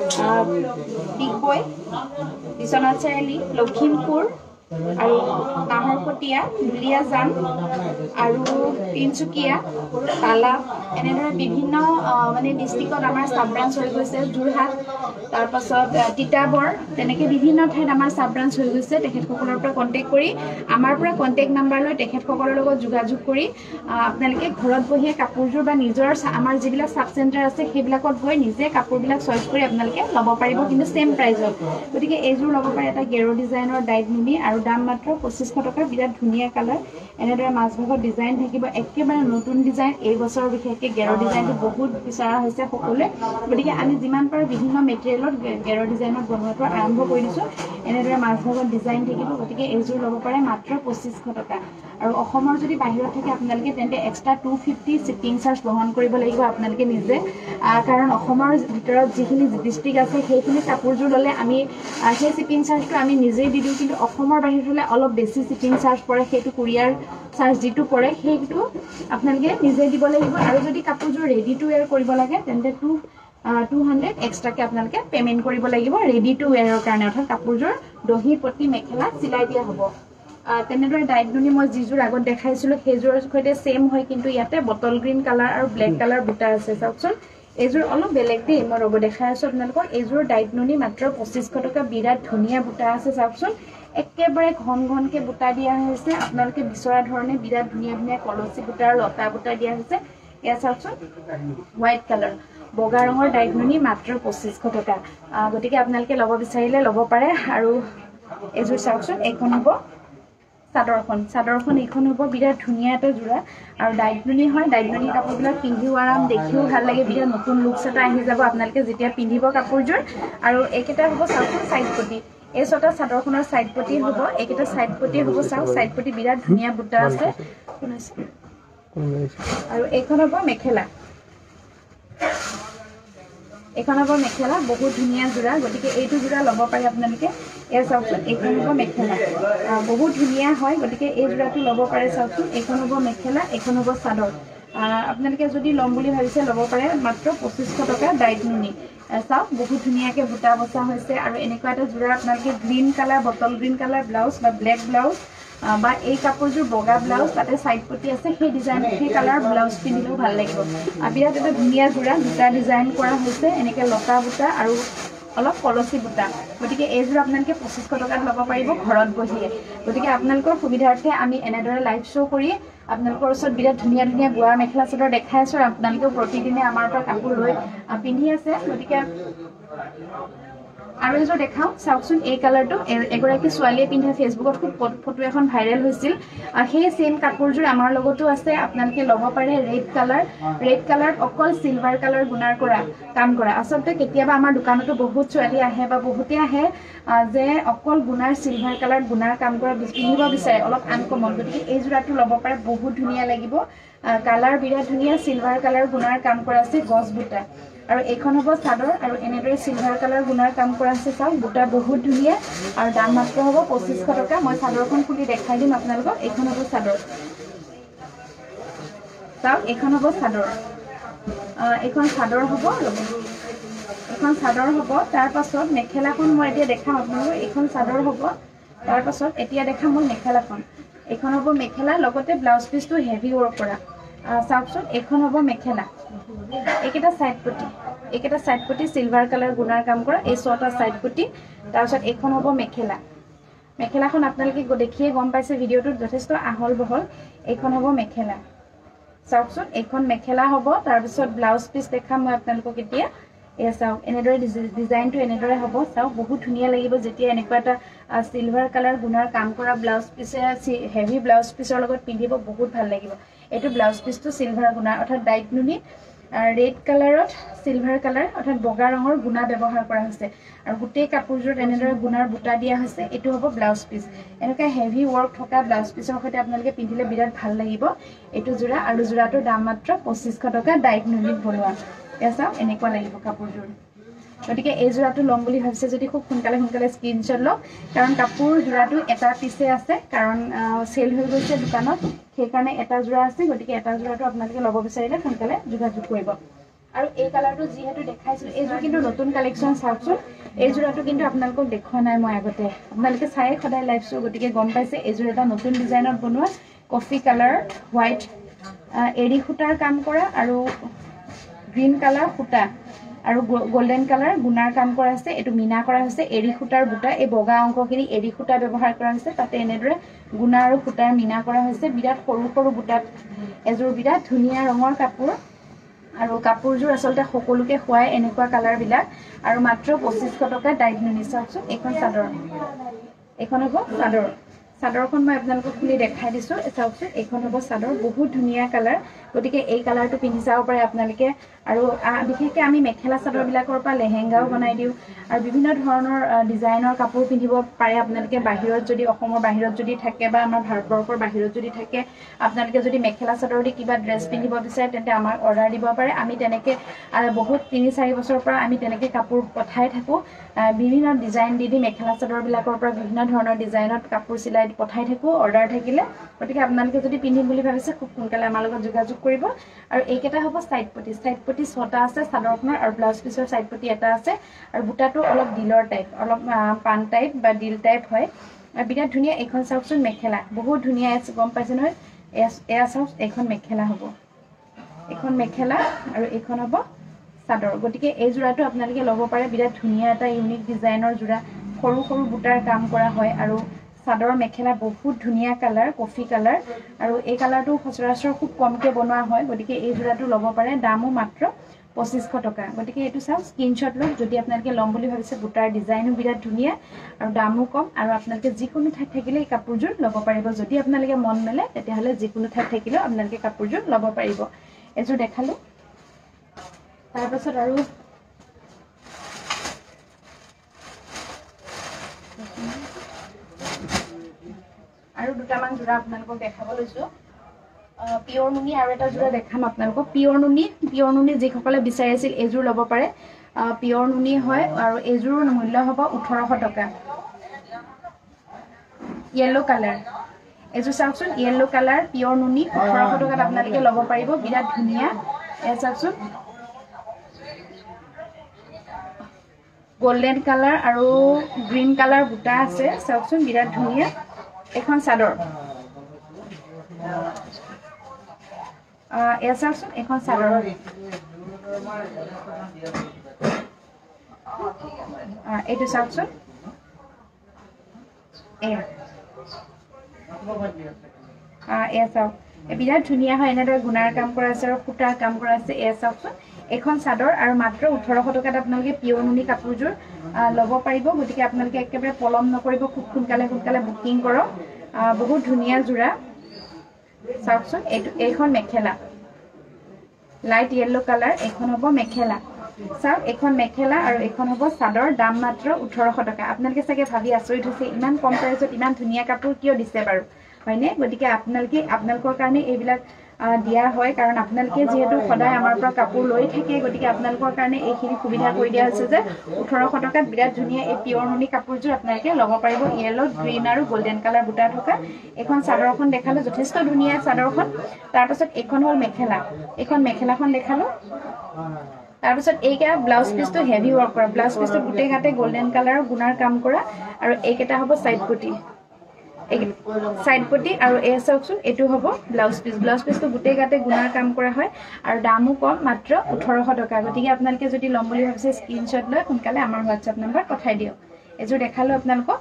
ডিগবৈ বিশ্বনাথ চাৰিআলি লখিমপুৰ আৰু নাহৰকটীয়া দুলীয়াজান আৰু তিনিচুকীয়া তালা এনেদৰে বিভিন্ন মানে ডিষ্ট্ৰিক্টত আমাৰ চাব ব্ৰাঞ্চ হৈ গৈছে যোৰহাট তাৰপাছত তিতাবৰ তেনেকৈ বিভিন্ন ঠাইত আমাৰ চাব ব্ৰাঞ্চ হৈ গৈছে তেখেতসকলৰ পৰা কণ্টেক্ট কৰি আমাৰ পৰা কণ্টেক্ট নাম্বাৰ লৈ তেখেতসকলৰ লগত যোগাযোগ কৰি আপোনালোকে ঘৰত বহিয়ে কাপোৰযোৰ বা নিজৰ আমাৰ যিবিলাক চাব চেণ্টাৰ আছে সেইবিলাকত গৈ নিজে কাপোৰবিলাক চইচ কৰি আপোনালোকে ল'ব পাৰিব কিন্তু ছেম প্ৰাইজত গতিকে এইযোৰ ল'ব পাৰে এটা গেৰ ডিজাইনৰ ডাইট নুনি আৰু দাম মাত্ৰ পঁচিছশ টকা বিৰাট ধুনীয়া কালাৰ এনেদৰে মাজভাগত ডিজাইন থাকিব একেবাৰে নতুন ডিজাইন এই বছৰ বিশেষকৈ গেৰৰ ডিজাইনটো বহুত বিচৰা হৈছে সকলোৱে গতিকে আমি যিমান পাৰোঁ বিভিন্ন মেটেৰিয়েলত গেৰৰ ডিজাইনত বনোৱাটো আৰম্ভ কৰি দিছোঁ এনেদৰে মাজভাগত ডিজাইন থাকিব গতিকে এইযোৰ ল'ব পাৰে মাত্ৰ পঁচিছশ টকা আৰু অসমৰ যদি বাহিৰত থাকে আপোনালোকে তেন্তে extra two fifty shipping charge বহন কৰিব লাগিব আপোনালোকে নিজে কাৰণ অসমৰ ভিতৰত যিখিনি ডিষ্ট্ৰিক্ট আছে সেইখিনি কাপোৰযোৰ ল'লে আমি সেই শ্বিপিং চাৰ্জটো আমি নিজেই দি দিওঁ কিন্তু অসমৰ বাহিৰত হ'লে অলপ বেছি শ্বিপিং চাৰ্জ পৰে সেইটো কুৰিয়াৰ চাৰ্জ যিটো পৰে সেইটো আপোনালোকে নিজে দিব লাগিব আৰু যদি কাপোৰযোৰ ৰেডি টু ৱেৰ কৰিব লাগে তেন্তে টু টু হাণ্ড্ৰেড এক্সট্ৰাকৈ আপোনালোকে পে'মেণ্ট কৰিব লাগিব ৰেডি টু ৱেৰৰ কাৰণে অৰ্থাৎ কাপোৰযোৰ দহি পতি মেখেলা চিলাই দিয়া হ'ব তেনেদৰে ডাইট নুনি মই যিযোৰ আগত দেখাইছিলোঁ সেইযোৰৰ সৈতে ছেইম হয় কিন্তু ইয়াতে বটল গ্ৰীণ কালাৰ আৰু ব্লেক কালাৰ বুটা আছে চাওকচোন এইযোৰ অলপ বেলেগ দেই মই ৰ'ব দেখাই আছোঁ আপোনালোকক এইযোৰ ডাইট নুনি মাত্ৰ পঁচিছশ টকা বিৰাট ধুনীয়া বুটা আছে চাওকচোন একেবাৰে ঘন ঘনকৈ বুটা দিয়া হৈছে আপোনালোকে বিচৰা ধৰণে বিৰাট ধুনীয়া ধুনীয়া কলচী বুটা আৰু লতা বুটা দিয়া হৈছে এয়া চাওকচোন হোৱাইট কালাৰ বগা ৰঙৰ ডাইট নুনি মাত্ৰ পঁচিছশ টকা গতিকে আপোনালোকে ল'ব বিচাৰিলে ল'ব পাৰে আৰু এইযোৰ চাওকচোন এইখন হ'ব চাদৰখন চাদৰখন এইখন হ'ব বিৰাট ধুনীয়া এটা যোৰা আৰু ডাইট নুনি হয় ডাইট নুনি কাপোৰবিলাক পিন্ধিও আৰাম দেখিও ভাল লাগে বিৰাট নতুন লুকছ এটা আহি যাব আপোনালোকে যেতিয়া পিন্ধিব কাপোৰযোৰ আৰু এইকেইটা হ'ব চাওকচোন চাইড পটি এই ছটা চাদৰখনৰ চাইড পটি হ'ব এইকেইটা চাইড পটি হ'ব চাওক চাইড পটি বিৰাট ধুনীয়া বুটা আছে আৰু এইখন হ'ব মেখেলা এইখন হ'ব মেখেলা বহুত ধুনীয়া যোৰা গতিকে এইটো যোৰা ল'ব পাৰে আপোনালোকে এয়া চাওকচোন এইখন হ'ব মেখেলা বহুত ধুনীয়া হয় গতিকে এই যোৰাটো ল'ব পাৰে চাওকচোন এইখন হ'ব মেখেলা এইখন হ'ব চাদৰ আপোনালোকে যদি ল'ম বুলি ভাবিছে ল'ব পাৰে মাত্ৰ পঁচিছশ টকা ডাইট নুনি চাওক বহুত ধুনীয়াকৈ বুটা বচা হৈছে আৰু এনেকুৱা এটা যোৰা আপোনালোকে green colour bottle green colour blouse বা ব্লেক ব্লাউজ বা এই কাপোৰযোৰ বগা ব্লাউজ তাতে চাইড পটি আছে সেই ডিজাইন সেই কালাৰ ব্লাউজ পিন্ধিলেও ভাল লাগিব বিৰাট এটা ধুনীয়া যোৰা দুটা ডিজাইন কৰা হৈছে এনেকৈ লতা বুটা আৰু অলপ কলচী বুটা গতিকে এইযোৰ আপোনালোকে পঁচিছশ টকাত ল'ব পাৰিব ঘৰত বহিয়ে গতিকে আপোনালোকৰ সুবিধাৰ্থে আমি এনেদৰে লাইভ শ্ব' কৰি আপোনালোকৰ ওচৰত বিৰাট ধুনীয়া ধুনীয়া বোৱা মেখেলা চাদৰ দেখাই আছোঁ আৰু আপোনালোকেও প্ৰতিদিনে আমাৰ পৰা কাপোৰ লৈ পিন্ধি আছে গতিকে আৰু এযোৰ দেখাওঁ চাওকচোন এই কালাৰটো এগৰাকী ছোৱালীয়ে পিন্ধা ফেচবুকত খুব ফটো এখন ভাইৰেল হৈছিল সেই ছেইম কাপোৰযোৰ আমাৰ লগতো আছে আপোনালোকে ল'ব পাৰে ৰেড কালাৰ ৰেড কালাৰত অকল চিলভাৰ কালাৰ গুণাৰ কৰা কাম কৰা আচলতে কেতিয়াবা আমাৰ দোকানতো বহুত ছোৱালী আহে বা বহুতে আহে যে অকল গুণাৰ চিলভাৰ কালাৰ গুণাৰ কাম কৰা পিন্ধিব বিচাৰে অলপ আনকমন গতিকে এই যোৰাটো ল'ব পাৰে বহুত ধুনীয়া লাগিব কালাৰ বিৰাট ধুনীয়া চিলভাৰ কালাৰ গুণাৰ কাম কৰা আছে গছ বুটা আৰু এইখন হ'ব চাদৰ আৰু এনেদৰে চিলভাৰ কালাৰ গুণাৰ কাম কৰা আছে চাওক বুটা বহুত ধুনীয়া আৰু দাম মাত্ৰ হ'ব পঁচিছশ টকা মই চাদৰখন খুলি দেখাই দিম আপোনালোকক এইখন হ'ব চাদৰ চাওক এইখন হ'ব চাদৰ এইখন চাদৰ হ'ব এইখন চাদৰ হ'ব তাৰপাছত মেখেলাখন মই এতিয়া দেখাম আপোনালোকক এইখন চাদৰ হ'ব তাৰপাছত এতিয়া দেখাম মই মেখেলাখন এইখন হ'ব মেখেলা লগতে ব্লাউজ পিচটো হেভি ৱৰ্ক কৰা চাওকচোন এইখন হ'ব মেখেলা এইকেইটা সাইড পটি এইকেইটা সাইড পটি সিলভাৰ কালাৰ গুণাৰ কাম কৰা এই ছটা সাইড পটি তাৰপিছত এইখন হ'ব মেখেলা মেখেলাখন আপোনালোকে দেখিয়ে গম পাইছে ভিডিওটোত যথেষ্ট আহল বহল এইখন হ'ব মেখেলা চাওকচোন এইখন মেখেলা হ'ব তাৰপিছত ব্লাউজ পিস দেখাম মই আপোনালোকক এতিয়া এয়া চাওক এনেদৰে ডিজাইনটো এনেদৰে হ'ব চাওক বহুত ধুনীয়া লাগিব যেতিয়া এনেকুৱা এটা সিলভাৰ কালাৰ গুণাৰ কাম কৰা ব্লাউজ পিছে হেভি ব্লাউজ পিছৰ লগত পিন্ধিব বহুত ভাল লাগিব এইটো ব্লাউজ পিসটো সিলভাৰ গুণাৰ অৰ্থাৎ ডাইট নুনি ৰেড কালাৰত সিলভাৰ কালাৰ অৰ্থাৎ বগা ৰঙৰ গুণা ব্যৱহাৰ কৰা হৈছে আৰু গোটেই কাপোৰযোৰত এনেদৰে গুণাৰ বুটা দিয়া হৈছে এইটো হ'ব ব্লাউজ পিস এনেকা হেভি ওয়ার্ক থকা ব্লাউজ পিসৰ সৈতে আপোনালোকে পিন্ধিলে বিৰাট ভাল লাগিব এইটো জোৰা আৰু জোৰাটোৰ দাম মাত্ৰ পঁচিছশ টকা ডাইট নুনিত বনোৱা এসা এনেকুৱা লাগিব কাপোৰযোৰ গতিকে এই জোৰাটো লম বুলি ভাবিছে যদি খুব সোনকালে সোনকালে স্ক্ৰিনশ্বট লওক কাৰণ কাপোৰ জোৰাটো এটা পিছে আছে কাৰণ সেল হৈ গৈছে দোকানত সেই কাৰণে এটা জোৰা আছে গতিকে এটা জোৰাটো আপোনালোকে লব বিচাৰিলে সোনকালে যোগাযোগ কৰিব আৰু এই কালাৰটো যিহেতু দেখাইছিল এই জোৰ কিন্তু নতুন কালেকচন চাওকচোন এই জোৰাটো কিন্তু আপোনালোকক দেখুৱা নাই মই আগতে আপোনালোকে চাই খদাই লাইভ শ্ব গতিকে গম পাইছে এই জোৰ এটা নতুন ডিজাইনত বনোৱা কফি কালাৰ হোৱাইট এৰি খুটাৰ কাম কৰা আৰু গ্ৰীন কালাৰ খুটা আৰু গোল্ডেন কালাৰ গুণাৰ কাম কৰা আছে এটো মিনা কৰা হৈছে এৰি খুটাৰ বুটা এই বগা অংশখিনি এৰি খুটা ব্যৱহাৰ কৰা হৈছে তাতে এনেদৰে গুণা আৰু খুটাৰ মিনা কৰা হৈছে বিৰাট সৰু সৰু বুটাত এজোৰ বিৰাট ধুনীয়া ৰঙৰ কাপোৰ আৰু কাপোৰযোৰ আসলতে সকলোকে খুৱাই এনেকুৱা কালাৰ বিলাক আৰু মাত্ৰ পঁচিছশ টকা ডাইট নুনি চাওকচোন এখন চাদৰ এখন হ'ব চাদৰ চাদৰখন মই আপোনালোকক খুলি দেখাই দিছো চাওকচোন এইখন হ'ব চাদৰ বহুত ধুনীয়া কালাৰ গতিকে এই কালাৰটো পিন্ধি চাব পাৰে আপোনালোকে আৰু বিশেষকৈ আমি মেখেলা চাদৰ বিলাকৰ পৰা লেহেংগাও বনাই দিওঁ আৰু বিভিন্ন ধৰণৰ ডিজাইনৰ কাপোৰ পিন্ধিব পাৰে আপোনালোকে বাহিৰত যদি অসমৰ বাহিৰত যদি থাকে বা আমাৰ ভাৰতবৰ্ষৰ বাহিৰত যদি থাকে আপোনালোকে যদি মেখেলা চাদৰ দি কিবা ড্ৰেছ পিন্ধিব বিচাৰে তেন্তে আমাক অৰ্ডাৰ দিব পাৰে আমি তেনেকৈ বহুত তিনি চাৰি বছৰৰ পৰা আমি তেনেকৈ কাপোৰ পঠাই থাকোঁ বিভিন্ন ডিজাইন দি দি মেখেলা চাদৰ বিলাকৰ পৰা বিভিন্ন ধৰণৰ ডিজাইনত কাপোৰ চিলাই পঠাই থাকোঁ অৰ্ডাৰ থাকিলে গতিকে আপোনালোকে যদি পিন্ধিম বুলি ভাবিছে খুব সোনকালে আমাৰ লগত যোগাযোগ কৰিব আৰু এইকেইটা হ'ব সাইড পটি সাইড পটি ছটা আছে চাদৰখনৰ আৰু ব্লাউজ পিছৰ সাইড পটি এটা আছে আৰু বুটাটো অলপ দিলৰ টাইপ অলপ পান টাইপ বা দিল টাইপ হয় বিৰাট ধুনীয়া এইখন চাওকচোন মেখেলা বহুত ধুনীয়া আছে গম পাইছে নহয় এয়া চাওক এইখন মেখেলা হ'ব এইখন মেখেলা আৰু এইখন হ'ব চাদৰ গতিকে এই জোৰাটো আপোনালোকে ল'ব পাৰে বিৰাট ধুনীয়া এটা ইউনিক ডিজাইনৰ জোৰা সৰু সৰু বুটাৰ কাম কৰা হয় আৰু চাদৰ মেখেলা বহুত ধুনীয়া কালাৰ কফি কালাৰ আৰু এই কালাৰটো সচৰাচৰ খুব কমকৈ বনোৱা হয় গতিকে এই জোৰাটো ল'ব পাৰে দামো মাত্ৰ পঁচিছশ টকা গতিকে এইটো চাওক স্ক্ৰিনশ্বট লওক যদি আপোনালোকে ল'ম বুলি ভাবিছে বুটাৰ ডিজাইনো বিৰাট ধুনীয়া আৰু দামো কম আৰু আপোনালোকে যিকোনো ঠাইত থাকিলে এই কাপোৰযোৰ ল'ব পাৰিব যদি আপোনালোকে মন মেলে তেতিয়াহ'লে যিকোনো ঠাইত থাকিলেও আপোনালোকে কাপোৰযোৰ ল'ব পাৰিব এযোৰ দেখালোঁ তাৰপাছত আৰু আৰু দুটামান জোৰা আপোনালোকক দেখাব লৈছোঁ পিয়ৰ নুনি আৰু এটা জোৰা দেখাম আপোনালোকক পিয়ৰ নুনি পিয়ৰ নুনি যিসকলে বিচাৰি আছিল এযোৰ ল'ব পাৰে পিয়ৰ নুনি হয় আৰু এযোৰৰ মূল্য হ'ব ওঠৰশ টকা য়েল্লো কালাৰ এযোৰ চাওকচোন য়েল্লো কালাৰ পিয়ৰ নুনি ওঠৰশ টকাত আপোনালোকে ল'ব পাৰিব বিৰাট ধুনীয়া এয়া চাওকচোন গোল্ডেন কালাৰ আৰু গ্ৰীণ কালাৰ বুটা আছে চাওকচোন বিৰাট ধুনীয়া এখন চাদৰ এয়া চাওকচোন এখন চাদৰ এইটো চাওকচোন এয়া এয়া চাওক বিৰাট ধুনীয়া হয় এনেদৰে গুণাৰ কাম কৰা আছে আৰু সূতাৰ কাম কৰা আছে এয়া চাওকচোন এখন চাদৰ আৰু মাত্ৰ ওঠৰশ টকাত আপোনালোকে পিয়ৰ নুনি কাপোৰযোৰ ল'ব পাৰিব গতিকে আপোনালোকে একেবাৰে পলম নকৰিব খুব সোনকালে সোনকালে বুকিং কৰক বহুত ধুনীয়া জোৰা চাওকচোন এইটো এইখন মেখেলা লাইট য়েল্লো কালাৰ এইখন হ'ব মেখেলা চাওক এইখন মেখেলা আৰু এইখন হ'ব চাদৰ দাম মাত্ৰ ওঠৰশ টকা আপোনালোকে চাগে ভাবি আচৰিত হৈছে ইমান কম প্ৰাইচত ইমান ধুনীয়া কাপোৰ কিয় দিছে বাৰু হয়নে গতিকে আপোনালোকে আপোনালোকৰ কাৰণে এইবিলাক দিয়া হয় কাৰণ আপোনালোকে যিহেতু সদায় আমাৰ পৰা কাপোৰ লৈ থাকে গতিকে আপোনালোকৰ কাৰণে এইখিনি সুবিধা কৰি দিয়া হৈছে যে ওঠৰশ টকাত বিৰাট ধুনীয়া এই পিয়ৰ নুনি কাপোৰযোৰ আপোনালোকে ল'ব পাৰিব য়েল্লো গ্ৰীণ আৰু গোল্ডেন কালাৰ বুটা থকা এইখন চাদৰখন দেখালোঁ যথেষ্ট ধুনীয়া চাদৰখন তাৰপাছত এইখন হ'ল মেখেলা এইখন মেখেলাখন দেখালোঁ তাৰপিছত এইকেইটা ব্লাউজ পিচটো হেভি ৱৰ্ক কৰা ব্লাউজ পিচটো গোটেই গাতে গোল্ডেন কালাৰৰ গুণাৰ কাম কৰা আৰু এইকেইটা হ'ব সাইড পটি সাইড পটি আৰু এ চাওকচোন এটো হ'ব ব্লাউজ পিস ব্লাউজ পিসটো গুটেই গাতে গুণাৰ কাম কৰা হয় আৰু দামো কম মাত্ৰ ওঠৰশ টকা গতিকে আপোনালোকে যদি লম বুলি ভাবিছে স্ক্ৰিনশ্বট লৈ সোনকালে আমাৰ WhatsApp নম্বৰ পঠাই দিও এজোৰ দেখালো আপোনালোকক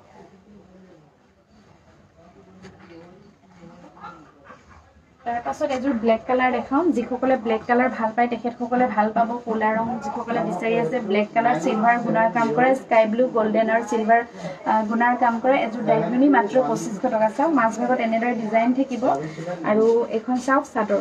তাৰ পাছত এজোৰ ব্ল্যাক কালাৰ দেখাম যিসকলে ব্ল্যাক কালাৰ ভাল পায় তেখেতসকলে ভাল পাব কোলা ৰং যিসকলে বিচাৰি আছে ব্ল্যাক কালাৰ সিলভাৰ গুণাৰ কাম কৰে স্কাই ব্লু গোল্ডেন আৰু সিলভাৰ গুণাৰ কাম কৰে এজোৰ ডাইগনি মাত্ৰ পঁচিছশ টকা চাও মাছ ভাগত এনেদৰে ডিজাইন থাকিব আৰু এখন চাওক চাদৰ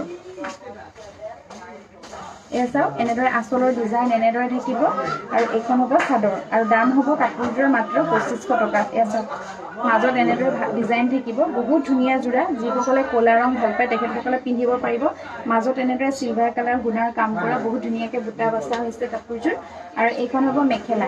এয়া চাওক এনেদৰে আঁচলৰ ডিজাইন এনেদৰে থাকিব আৰু এখন হ'ব চাদৰ আৰু দাম হ'ব কাপোৰটোৰ মাত্ৰ পঁচিছশ টকা এয়া চাওক মাজত এনেদৰে ডিজাইন থাকিব বহুত ধুনীয়া জোৰা যিসকলে কোলা ৰং ভাল পায় তেখেতসকলে পিন্ধিব পাৰিব মাজত এনেদৰে সিলভাৰ কালাৰ গুণাৰ কাম কৰা বহুত ধুনীয়াকৈ বুটা বসা হৈছে কাপোৰযোৰ আৰু এইখন হ'ব মেখেলা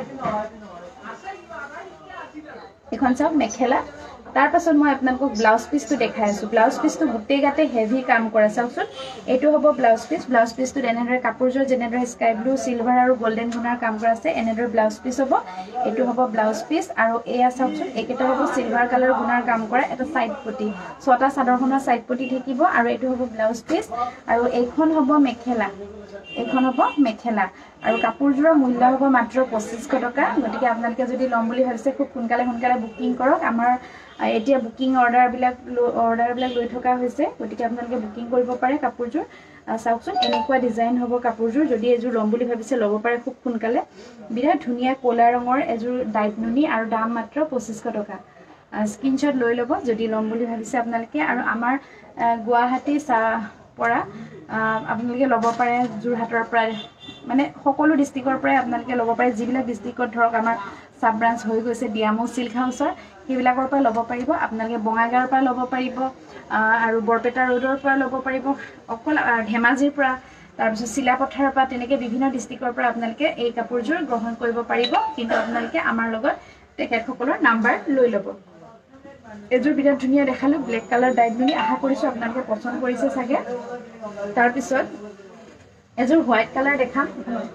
এখন চাওক মেখেলা তাৰ পাছত মই আপোনালোকক ব্লাউজ পিসটো দেখাই আছো ব্লাউজ পিসটো গুটেই গাতে হেভি কাম কৰা চাওকচোন এটো হ'ব ব্লাউজ পিস ব্লাউজ পিসটো এনেদৰে কাপোৰযোৰ যেনেদৰে স্কাই ব্লু সিলভাৰ আৰু গোল্ডেন গুণাৰ কাম কৰা আছে এনেদৰে ব্লাউজ পিস হ'ব এটো হ'ব ব্লাউজ পিস আৰু এয়া চাওকচোন একেটা হ'ব সিলভাৰ কালাৰ গুণাৰ কাম কৰা এটা সাইড পটি ছটা চাদৰখনৰ সাইড পটি থাকিব আৰু এটো হ'ব ব্লাউজ পিস আৰু এইখন হ'ব মেখেলা এইখন হ'ব মেখেলা আৰু কাপোৰযোৰৰ মূল্য হ'ব মাত্ৰ পঁচিছশ টকা গতিকে আপোনালোকে যদি লম বুলি ভাবিছে খুব সোনকালে সোনকালে বুকিং কৰক আমাৰ এতিয়া বুকিং অৰ্ডাৰ বিলাক অৰ্ডাৰ বিলাক লৈ থকা হৈছে গতিকে আপোনালোকে বুকিং কৰিব পাৰে কাপোৰযোৰ চাওকচোন এনেকুৱা ডিজাইন হ'ব কাপোৰযোৰ যদি এজোৰ লম বুলি ভাবিছে ল'ব পাৰে খুব সোনকালে বিৰাট ধুনীয়া কোলা ৰঙৰ এজোৰ ডাইট নুনি আৰু দাম মাত্ৰ পঁচিছশ টকা স্ক্ৰিনশ্বট লৈ ল'ব যদি লম বুলি ভাবিছে আপোনালোকে আৰু আমাৰ গুৱাহাটী পৰা আপোনালোকে ল'ব পাৰে যোৰহাটৰ পৰা মানে সকলো ডিস্ট্ৰিক্টৰ পৰা আপোনালোকে ল'ব পাৰে যিবিলাক ডিস্ট্ৰিক্টত ধৰক আমাৰ সাব ব্ৰাঞ্চ হৈ গৈছে ডিয়ামো সিল্ক হাউসৰ সেইবিলাকৰ পৰা ল'ব পাৰিব আপোনালোকে বঙাইগাঁৱৰ পৰা ল'ব পাৰিব আৰু বৰপেটা ৰোডৰ পৰা ল'ব পাৰিব অকল ধেমাজিৰ পৰা তাৰ পিছত চিলাপথাৰৰ পৰা তেনেকৈ বিভিন্ন ডিস্ট্ৰিক্টৰ পৰা আপোনালোকে এই কাপোৰযোৰ গ্ৰহণ কৰিব পাৰিব কিন্তু আপোনালোকে আমাৰ লগত তেখেতসকলৰ নাম্বাৰ লৈ ল'ব এজোৰ বিৰাট ধুনীয়া দেখালো ব্ল্যাক কালাৰ ডাইগনি আশা কৰিছো আপোনালোকে পছন্দ কৰিছে চাগে তাৰ পিছত এজোৰ হোৱাইট কালাৰ দেখাম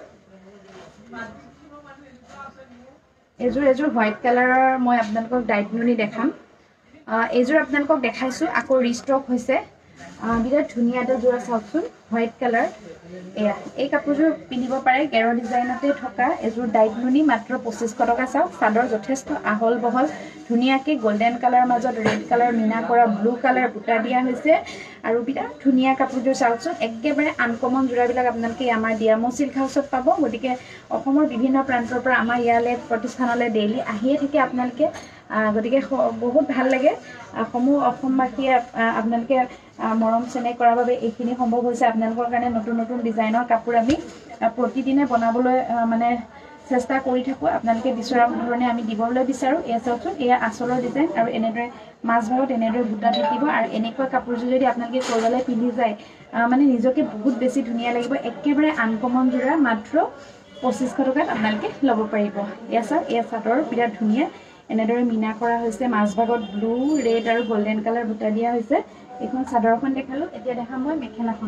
এজোৰ এজোৰ হোৱাইট কালাৰৰ মই আপোনালোকক ডাইগনি দেখাম এজোৰ আপোনালোকক দেখাইছো আকৌ ৰিষ্টক হৈছে বিৰাট ধুনীয়া এটা জোৰা চাওকচোন হোৱাইট কালাৰ এয়া এই কাপোৰযোৰ পিন্ধিব পাৰে গেৰ ডিজাইনতে থকা এজোৰ ডাইগনি মাত্ৰ পঁচিছশ টকা চাওক চাদৰ যথেষ্ট আহল বহল ধুনীয়াকৈ গোল্ডেন কালাৰ মাজত ৰেড কালাৰ মিনা কৰা ব্লু কালাৰ বুটা দিয়া হৈছে আৰু বিৰাট ধুনীয়া কাপোৰযোৰ চাওকচোন একেবাৰে আনকমন জোৰাবিলাক আপোনালোকে আমাৰ ডিয়ামো সিল্ক হাউসত পাব গতিকে অসমৰ বিভিন্ন প্ৰান্তৰ পৰা আমাৰ ইয়ালৈ প্ৰতিষ্ঠানলৈ ডেইলি আহিয়ে থাকে আপোনালোকে গতিকে বহুত ভাল লাগে সমূহ অসমবাসীয়ে আপোনালোকে মৰম চেনেহ কৰাৰ বাবে এইখিনি সম্ভৱ হৈছে আপোনালোকৰ কাৰণে নতুন নতুন ডিজাইনৰ কাপোৰ আমি প্ৰতিদিনে বনাবলৈ মানে চেষ্টা কৰি থাকো আপোনালোকে বিচৰা ধৰণে আমি দিবলৈ বিচাৰো এয়া চাওকচোন এয়া আঁচলৰ ডিজাইন আৰু এনেদৰে মাছ ভাগত এনেদৰে বুটা থাকিব আৰু এনেকুৱা কাপোৰযোৰ যদি আপোনালোকে কৰবালৈ পিন্ধি যায় মানে নিজকে বহুত বেছি ধুনীয়া লাগিব একেবাৰে আনকমন জোৰা মাত্ৰ পঁচিছশ টকাত আপোনালোকে ল'ব পাৰিব এয়া চাওক এয়া চাদৰ বিৰাট ধুনীয়া এনেদৰে মিনা কৰা হৈছে মাছ ভাগত ব্লু ৰেড আৰু গোল্ডেন কালাৰ বুটা দিয়া হৈছে এখন চাদৰখন দেখালো এতিয়া দেখাম মই মেখেলাখন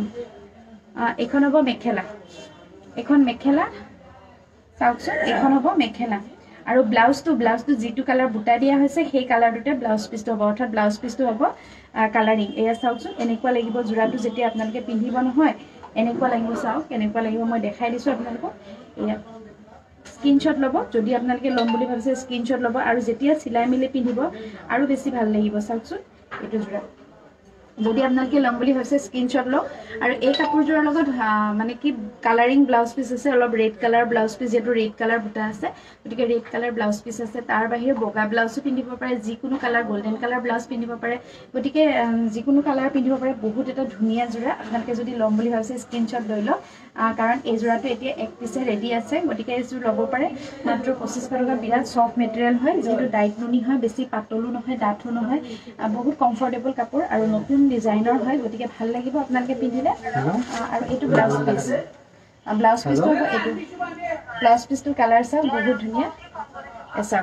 এখন হ'ব মেখেলা এখন মেখেলা চাওকচোন এখন হ'ব মেখেলা আৰু ব্লাউজটো ব্লাউজটো যিটো কালাৰ বুটা দিয়া হৈছে সেই কালাৰটোতে ব্লাউজ পিসটো হ'ব অৰ্থাৎ ব্লাউজ পিসটো হ'ব কালাৰিং এয়া চাওকচোন এনেকুৱা লাগিব জোৰাটো যেতিয়া আপোনালোকে পিন্ধিব নহয় এনেকুৱা লাগিব চাওক কেনেকুৱা লাগিব মই দেখাই দিছো আপোনালোকক এয়া স্ক্ৰিনশ্বট ল'ব যদি আপোনালোকে ল'ম বুলি ভাবিছে স্ক্ৰিনশ্বট ল'ব আৰু যেতিয়া চিলাই মিলি পিন্ধিব আৰু বেছি ভাল লাগিব চাওকচোন এইটো জোৰা যদি আপোনালোকে ল'ম বুলি ভাবিছে স্ক্ৰিনশ্বট লওক আৰু এই কাপোৰযোৰৰ লগত মানে কি কালাৰিং ব্লাউজ পিস আছে অলপ ৰেড কালাৰ ব্লাউজ পিস যেটো ৰেড কালাৰ বুটা আছে গতিকে ৰেড কালাৰ ব্লাউজ পিস আছে তাৰ বাহিৰে বগা ব্লাউজো পিন্ধিব পাৰে যিকোনো কালাৰ গোল্ডেন কালাৰ ব্লাউজ পিন্ধিব পাৰে গতিকে যিকোনো কালাৰ পিন্ধিব পাৰে বহুত এটা ধুনীয়া জোৰা আপোনালোকে যদি ল'ম বুলি ভাবিছে স্ক্ৰিনশ্বট লৈ লওক কাৰণ এই জোৰাটো এতিয়া এক পিছে ৰেডি আছে গতিকে এই জোৰ ল'ব পাৰে মাত্ৰ পঁচিছশ টকা বিৰাট সফট মেটেৰিয়েল হয় যেটো ডাইট নুনি হয় বেছি পাতলো নহয় ডাঠো নহয় বহুত কমফৰ্টেবল কাপোৰ আৰু নতুন ডিজাইনৰ হয় গতিকে ভাল লাগিব আপোনালোকে পিন্ধিলে আৰু এইটো ব্লাউজ পিস ব্লাউজ পিসটো হ'ব এইটো ব্লাউজ পিসটো কালাৰ চাওক বহুত ধুনীয়া এসা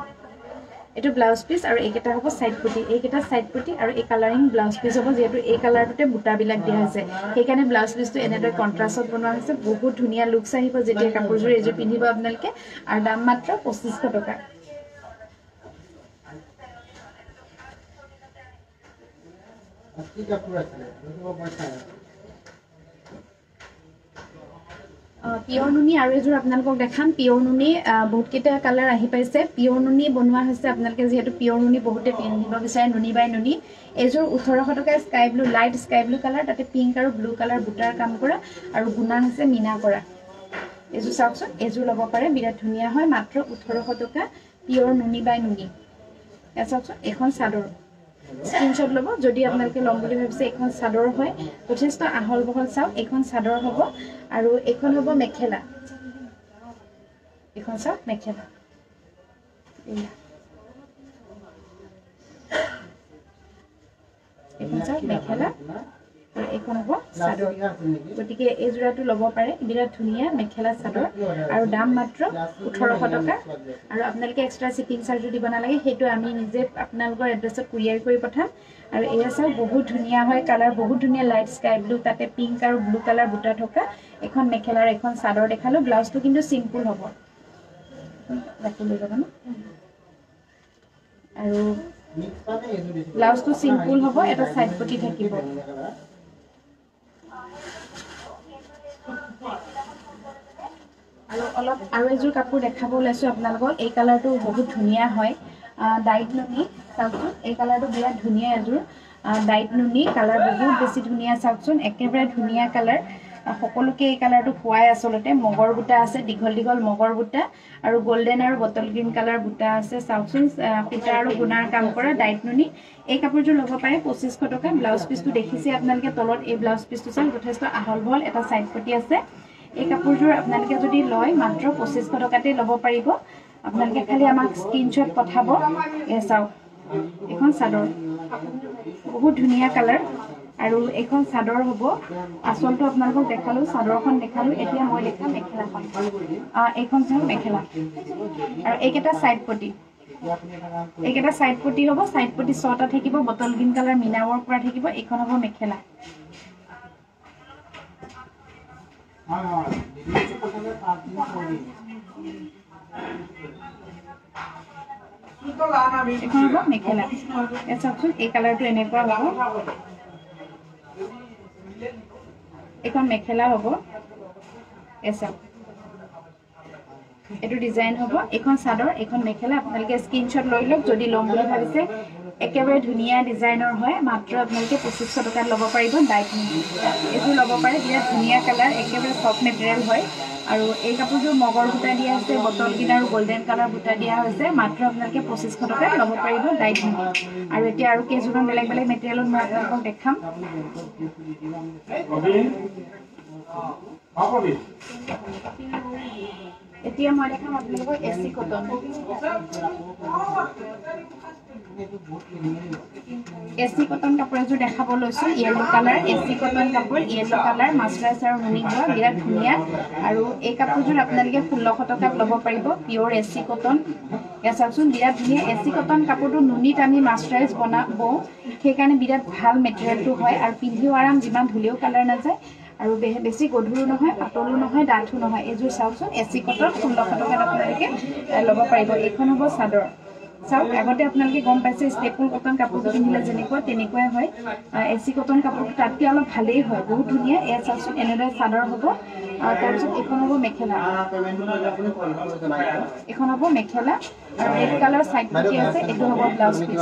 এটো ব্লাউজ পিস আৰু এইকেটা হ'ব সাইড পটি এইকেটা সাইড পটি আৰু এই কালাৰিং ব্লাউজ পিস হ'ব যেটো এই কালাৰটোতে বুটা বিলাক দিয়া আছে সেইকাৰণে ব্লাউজ পিসটো এনেদৰে কন্ট্ৰাষ্টত বনোৱা হৈছে বহুত ধুনীয়া লুকস আহিব যেতিয়া কাপোৰযোৰ এজোৰ পিন্ধিব আপোনালোকে আৰু দাম মাত্ৰ পঁচিছশ টকা পিয়ৰ নুনি আৰু এযোৰ আপোনালোকক দেখাম পিয়ৰ নুনি বহুতকেইটা কালাৰ আহি পাইছে পিয়ৰ নুনি বনোৱা হৈছে আপোনালোকে যিহেতু পিয়ৰ নুনি বহুতে পিন্ধিব বিচাৰে নুনি বাই নুনি এযোৰ ওঠৰশ টকা sky blue light sky blue colour তাতে পিংক আৰু ব্লু কালাৰ বুটাৰ কাম কৰা আৰু গুণা হৈছে মিনা কৰা এযোৰ চাওকচোন এযোৰ ল'ব পাৰে বিৰাট ধুনীয়া হয় মাত্ৰ ওঠৰশ টকা পিয়ৰ নুনি বাই নুনি এয়া চাওকচোন এখন চাদৰ স্ক্ৰীনশ্বট ল'ব যদি আপোনালোকে ল'ম বুলি ভাবিছে এখন চাদৰ হয় যথেষ্ট আহল বহল চাওক এখন চাদৰ হ'ব আৰু এখন হ'ব মেখেলা এখন চাওক মেখেলা এখন চাওক মেখেলা আৰু এখন হ'ব চাদৰ গতিকে এই যোৰাটো ল'ব পাৰে বিৰাট ধুনীয়া মেখেলা চাদৰ আৰু দাম মাত্ৰ ওঠৰশ টকা আৰু আপোনালোকে এক্সট্ৰা শিপিং চাৰ্জো দিব নালাগে সেইটো আমি নিজে আপোনালোকৰ এড্ৰেছত কুৰিয়াৰ কৰি পঠাম আৰু এয়া চাওক বহুত ধুনীয়া হয় কালাৰ বহুত ধুনীয়া লাইট স্কাই ব্লু তাতে পিংক আৰু ব্লু কালাৰ বুটা থকা এখন মেখেলাৰ এখন চাদৰ দেখালো ব্লাউজটো কিন্তু চিম্পুল হ'ব ৰাখি লৈ যাব ন আৰু ব্লাউজটো চিম্পুল হ'ব এটা সাইড পটি থাকিব আৰু অলপ আৰু এযোৰ কাপোৰ দেখাব ওলাইছো আপোনালোকক এই কালাৰটো বহুত ধুনীয়া হয় ডাইট নুনি চাওকচোন এই কালাৰটো বিৰাট ধুনীয়া এযোৰ ডাইট নুনি কালাৰ বহুত বেছি ধুনীয়া চাওকচোন একেবাৰে ধুনীয়া কালাৰ সকলোকে এই কালাৰটো খোৱাই আচলতে মগৰ বুটা আছে দীঘল দীঘল মগৰ বুটা আৰু গোল্ডেন আৰু বটল গ্ৰীণ কালাৰ বুটা আছে চাওকচোন সূতা আৰু গুণাৰ কাম কৰা ডাইট নুনি এই কাপোৰযোৰ ল'ব পাৰে পঁচিছশ টকা ব্লাউজ পিচটো দেখিছে আপোনালোকে তলত এই ব্লাউজ পিচটো চাওক যথেষ্ট আহল বহল এটা সাইড পটি আছে এই কাপোৰযোৰ আপোনালোকে যদি লয় মাত্ৰ পঁচিছশ টকাতে ল'ব পাৰিব আপোনালোকে খালি আমাক স্ক্ৰীনশ্বট পঠাব এ চাওক এখন চাদৰ বহুত ধুনীয়া কালাৰ আৰু এখন চাদৰ হ'ব আচলটো আপোনালোকক দেখালো চাদৰখন দেখালো এতিয়া মই দেখাম মেখেলাখন এইখন চাওক মেখেলা আৰু এইকেইটা সাইড পটি এইকেইটা সাইড পটি হ'ব সাইড পটি ছটা থাকিব bottle green colour Mina work কৰা থাকিব এইখন হ'ব মেখেলা এখন হ'ব মেখেলা এয়া চাওকচোন এই কালাৰটো এনেকুৱা হ'ব এখন মেখেলা হ'ব এয়া চাওক এইটো ডিজাইন হ'ব এখন চাদৰ এখন মেখেলা আপোনালোকে স্ক্ৰীনশ্বট লৈ লওক যদি ল'ম বুলি ভাবিছে একেবাৰে ধুনীয়া ডিজাইনৰ হয় মাত্ৰ আপোনালোকে পঁচিছশ টকাত ল'ব পাৰিব ডাইট নুনি এইটো ল'ব পাৰে বিৰাট ধুনীয়া কালাৰ একেবাৰে সফ্ট মেটেৰিয়েল হয় আৰু এই কাপোৰযোৰ মগৰ বুটা দিয়া আছে বটল গ্ৰীণ আৰু গোল্ডেন কালাৰ বুটা দিয়া হৈছে মাত্ৰ আপোনালোকে পঁচিছশ টকাত ল'ব পাৰিব ডাইট নুনি আৰু এতিয়া আৰু কেইযোৰমান বেলেগ বেলেগ মেটেৰিয়েলত মই আপোনালোকক দেখাম এতিয়া মই দেখাম আপোনালোকক এচি কটন এচি কটন কাপোৰ এযোৰ দেখাব লৈছো ইয়েলো কালাৰ এচি কটন কাপোৰ ইয়েলো কালাৰ মাছৰাইজ আৰু নুনি বোৱা বিৰাট ধুনীয়া আৰু এই কাপোৰযোৰ আপোনালোকে ষোল্লশ টকাত ল'ব পাৰিব পিয়ৰ এচি কটন এয়া চাওকচোন বিৰাট ধুনীয়া এচি কটন কাপোৰটো নুনিত আমি মাছৰাইজ বনাব সেইকাৰণে বিৰাট ভাল মেটেৰিয়েলটো হয় আৰু পিন্ধিও আৰাম যিমান ধুলেও কালাৰ নাযায় আৰু বেছি গধুৰো নহয় পাতলো নহয় ডাঠো নহয় এযোৰ চাওকচোন এচি কটন ষোল্লশ টকাত আপোনালোকে ল'ব পাৰিব এইখন হ'ব চাদৰ চাওক আগতে আপোনালোকে গম পাইছে ষ্টেপুল কটন কাপোৰটো পিন্ধিলে যেনেকুৱা তেনেকুৱাই হয় এচি কটন কাপোৰটো তাতকৈ অলপ ভালেই হয় বহুত ধুনীয়া এয়া চাওকচোন এনেদৰে চাদৰ হ'ব তাৰপিছত এইখন হ'ব মেখেলা এইখন হ'ব মেখেলা আৰু ৰেড কালাৰ চাইড পটি আছে এইটো হ'ব ব্লাউজ পিচ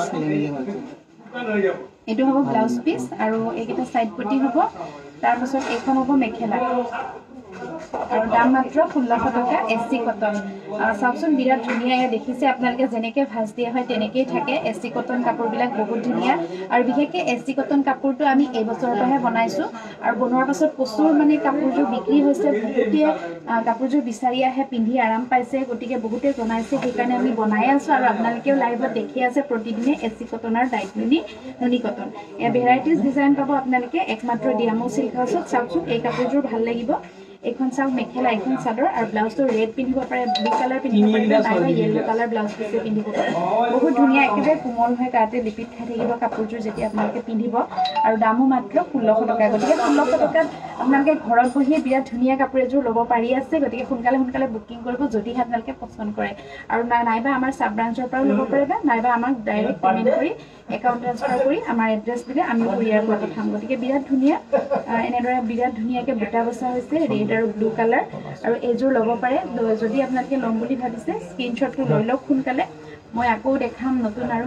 এইটো হ'ব ব্লাউজ পিচ আৰু এইকেইটা চাইড পটি হ'ব তাৰপিছত এইখন হ'ব মেখেলা আৰু দাম মাত্ৰ ষোল্লশ টকা এচি কটন চাওকচোন বিৰাট ধুনীয়া দেখিছে আপোনালোকে যেনেকৈ ভাজ দিয়া হয় তেনেকেই থাকে এচি কটন কাপোৰবিলাক বহুত ধুনীয়া আৰু বিশেষকৈ এচি কটন কাপোৰটো আমি এই বছৰৰ পৰাহে বনাইছোঁ আৰু বনোৱাৰ পাছত প্ৰচুৰ মানে কাপোৰযোৰ বিক্ৰী হৈছে বহুতে কাপোৰযোৰ বিচাৰি আহে পিন্ধি আৰাম পাইছে গতিকে বহুতে জনাইছে সেইকাৰণে আমি বনাই আছোঁ আৰু আপোনালোকেও লাইভত দেখি আছে প্ৰতিদিনে এচি কটন আৰু ডাইট নুনি নুনি কটন এয়া ভেৰাইটিজ ডিজাইন পাব আপোনালোকে একমাত্ৰ ডিয়ামো চিল্ক হাউচত চাওকচোন এই কাপোৰযোৰ ভাল লাগিব এইখন চাওক মেখেলা এইখন চাদৰ আৰু ব্লাউজটো ৰেড পিন্ধিব পাৰে ব্লু কালাৰ পিন্ধিব পাৰে নাইবা য়েল্লো কালাৰ ব্লাউজ পিছে পিন্ধিব পাৰে বহুত ধুনীয়া একেবাৰে কোমল হৈ গাতে লিপিত খাই থাকিব কাপোৰযোৰ যেতিয়া আপোনালোকে পিন্ধিব আৰু দামো মাত্ৰ ষোল্লশ টকা গতিকে ষোল্লশ টকাত আপোনালোকে ঘৰত বহিয়ে বিৰাট ধুনীয়া কাপোৰ এযোৰ ল'ব পাৰি আছে গতিকে সোনকালে সোনকালে বুকিং কৰিব যদিহে আপোনালোকে পছন্দ কৰে আৰু নাইবা আমাৰ সাব ব্ৰাঞ্চৰ পৰাও ল'ব পাৰিবা নাইবা আমাক ডাইৰেক্ট পেমেণ্ট কৰি একাউণ্ট ট্ৰান্সফাৰ কৰি আমাৰ এড্ৰেছ দিলে আমি কুৰিয়াৰ কৰি পঠাম গতিকে বিৰাট ধুনীয়া এনেদৰে বিৰাট ধুনীয়াকৈ বুটা বচা হৈছে ৰেড আৰু ব্লু কালাৰ আৰু এইযোৰ ল'ব পাৰে যদি আপোনালোকে ল'ম বুলি ভাবিছে স্ক্ৰীনশ্বটটো লৈ লওক সোনকালে মই আকৌ দেখাম নতুন আৰু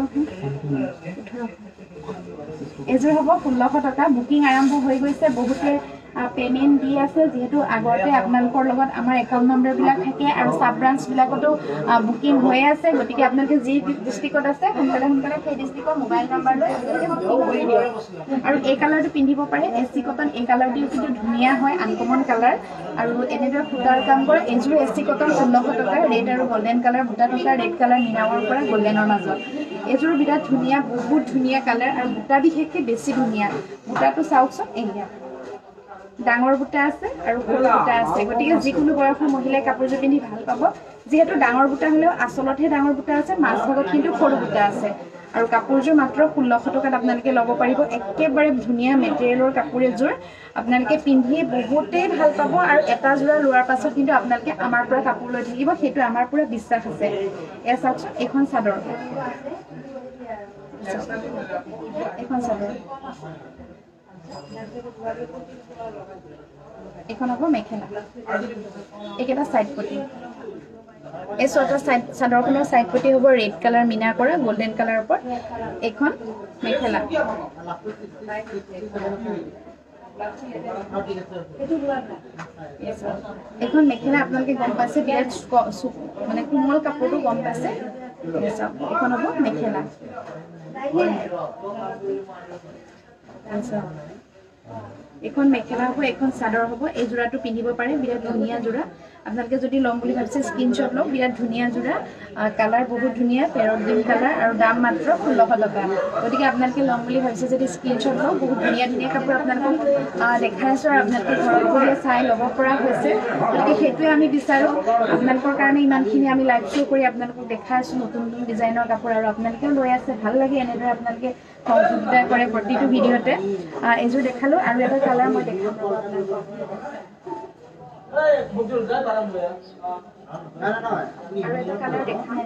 এযোৰ হ'ব ষোল্লশ টকা বুকিং আৰম্ভ হৈ গৈছে বহুতে পেমেণ্ট দি আছে যেহেতু আগতে আপোনালোকৰ লগত আমাৰ একাউণ্ট নম্বৰবিলাক থাকে আৰু সাব ব্ৰাঞ্চবিলাকতো বুকিং হৈ আছে গতিকে আপোনালোকে যি ডিষ্ট্ৰিক্টত আছে সোনকালে সোনকালে সেই ডিষ্ট্ৰিক্টৰ মোবাইল নম্বৰ লৈ বুকিং কৰি দিয়ক আৰু এই কালাৰটো পিন্ধিব পাৰে এ চি কটন এই কালাৰটোও কিন্তু ধুনীয়া হয় আনকমন কালাৰ আৰু এনেদৰে সূতাৰ কাম কৰে এইযোৰ এ চি কটন ষোল্লশ টকা ৰেড আৰু গল্ডেন কালাৰ বুটা থকা ৰেড কালাৰ মিনামৰ পৰা গল্ডেনৰ মাজত এইযোৰ বিৰাট ধুনীয়া বহুত ধুনীয়া কালাৰ আৰু বুটা বিশেষকৈ বেছি ধুনীয়া বুটাটো চাওকচোন এয়া ডাঙৰ বুটা আছে আৰু সৰু বুটা আছে গতিকে যিকোনো বয়সৰ মহিলাই কাপোৰযোৰ পিন্ধি ভাল পাব যেহেতু ডাঙৰ বুটা হ'লেও আচলতহে ডাঙৰ বুটা আছে মাজভাগত কিন্তু সৰু বুটা আছে আৰু কাপোৰযোৰ মাত্ৰ ষোল্লশ টকাত আপোনালোকে ল'ব পাৰিব একেবাৰে ধুনীয়া মেটেৰিয়েলৰ কাপোৰ এযোৰ আপোনালোকে পিন্ধি বহুতেই ভাল পাব আৰু এটা যোৰা লোৱাৰ পাছত কিন্তু আপোনালোকে আমাৰ পৰা কাপোৰ লৈ থাকিব সেইটো আমাৰ পৰা বিশ্বাস আছে এয়া চাওকচোন এইখন চাদৰ এইখন চাদৰ এখন হ'ব মেখেলা এইকেইটা সাইড পটি এই ছটা সাইড চাদৰখনৰ সাইড পটি হ'ব ৰেড কালাৰ মিনা কৰা গোল্ডেন কালাৰ ওপৰত এখন মেখেলা এখন মেখেলা আপোনালোকে গম পাইছে বিৰাট মানে কোমল কাপোৰটো গম পাইছে এখন হ'ব মেখেলা এখন মেখেলা হ'ব এখন চাদৰ হ'ব এই যোৰাটো পিন্ধিব পাৰে বিৰাট ধুনীয়া যোৰা আপোনালোকে যদি ল'ম বুলি ভাবিছে স্ক্ৰীনশ্বট লওক বিৰাট ধুনীয়া যোৰা কালাৰ বহুত ধুনীয়া পেৰট গ্ৰীণ কালাৰ আৰু দাম মাত্ৰ ষোল্লশ টকা গতিকে আপোনালোকে ল'ম বুলি ভাবিছে যদি স্ক্ৰীনশ্বট লওক বহুত ধুনীয়া ধুনীয়া কাপোৰ আপোনালোকক দেখাই আছোঁ আৰু আপোনালোকে ঘৰত বহি চাই ল'ব পৰা হৈছে গতিকে সেইটোৱে আমি বিচাৰোঁ আপোনালোকৰ কাৰণে ইমানখিনি আমি লাইভ শ্ব' কৰি আপোনালোকক দেখাই আছোঁ নতুন নতুন ডিজাইনৰ কাপোৰ আৰু আপোনালোকেও লৈ আছে ভাল লাগে এনেদৰে আপোনালোকে সহযোগিতা কৰে প্ৰতিটো ভিডিঅ'তে এইযোৰ দেখালোঁ আৰু এটা কালাৰ মই দেখাম আৰু এটা কালাৰ দেখাম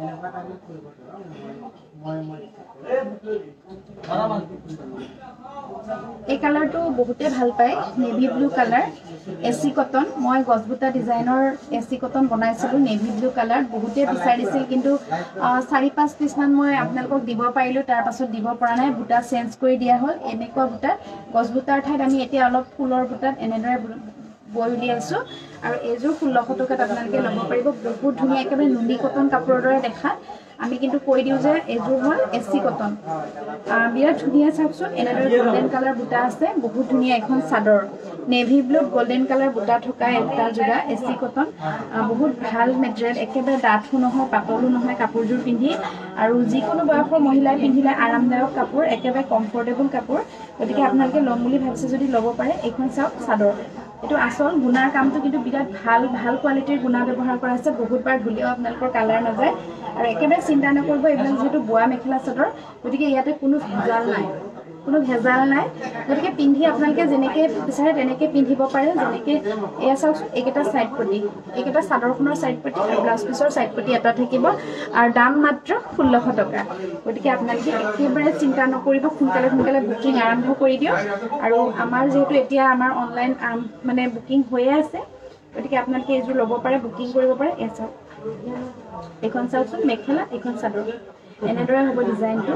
এই কালাৰটো বহুতে ভাল পায় navy blue colour AC cotton মই গছবুটা ডিজাইনৰ এচি কটন বনাইছিলোঁ নেভি ব্লু কালাৰ বহুতে বিচাৰিছিল কিন্তু চাৰি পাঁচ পিছমান মই আপোনালোকক দিব পাৰিলোঁ তাৰ পাছত দিব পৰা নাই বুটা চেঞ্জ কৰি দিয়া হ'ল এনেকুৱা বুটাত গছবুটাৰ ঠাইত আমি এতিয়া অলপ ফুলৰ বুটাত এনেদৰে বৈ উলিয়াইছোঁ আৰু এইযোৰ ষোল্লশ টকাত আপোনালোকে ল'ব পাৰিব বহুত ধুনীয়া একেবাৰে নুনি কটন কাপোৰৰ দৰে দেখা আমি কিন্তু কৈ দিওঁ যে এইযোৰ হ'ল এচি কটন বিৰাট ধুনীয়া চাওকচোন এনেদৰে গল্ডেন কালাৰ বুটা আছে বহুত ধুনীয়া এখন চাদৰ নেভি ব্লুত গল্ডেন কালাৰ বুটা থকা এটা যোৰা এচি কটন বহুত ভাল মেটেৰিয়েল একেবাৰে ডাঠো নহয় পাতলো নহয় কাপোৰযোৰ পিন্ধি আৰু যিকোনো বয়সৰ মহিলাই পিন্ধিলে আৰামদায়ক কাপোৰ একেবাৰে কমফৰ্টেবল কাপোৰ গতিকে আপোনালোকে ল'ম বুলি ভাবিছে যদি ল'ব পাৰে এইখন চাওক চাদৰ এইটো আচল গুণাৰ কামটো কিন্তু বিৰাট ভাল ভাল কোৱালিটিৰ গুণা ব্যৱহাৰ কৰা আছে বহুতবাৰ ধুলেও আপোনালোকৰ কালাৰ নাযায় আৰু একেবাৰে চিন্তা নকৰিব এইবিলাক যিহেতু বোৱা মেখেলা চাদৰ গতিকে ইয়াতে কোনো ভেজাল নাই কোনো ভেজাল নাই গতিকে পিন্ধি আপোনালোকে যেনেকৈ বিচাৰে তেনেকৈ পিন্ধিব পাৰে যেনেকৈ এয়া চাওকচোন এইকেইটা ছাইড পটি এইকেইটা চাদৰখনৰ ছাইড পটি আৰু ব্লাউজ পিচৰ ছাইড পটি এটা থাকিব আৰু দাম মাত্ৰ ষোল্লশ টকা গতিকে আপোনালোকে একেবাৰে চিন্তা নকৰিব সোনকালে সোনকালে বুকিং আৰম্ভ কৰি দিয়ক আৰু আমাৰ যিহেতু এতিয়া আমাৰ অনলাইন মানে বুকিং হৈয়ে আছে গতিকে আপোনালোকে এইযোৰ ল'ব পাৰে বুকিং কৰিব পাৰে এয়া চাওক এইখন চাওকচোন মেখেলা এইখন চাদৰ এনেদৰে হ'ব ডিজাইনটো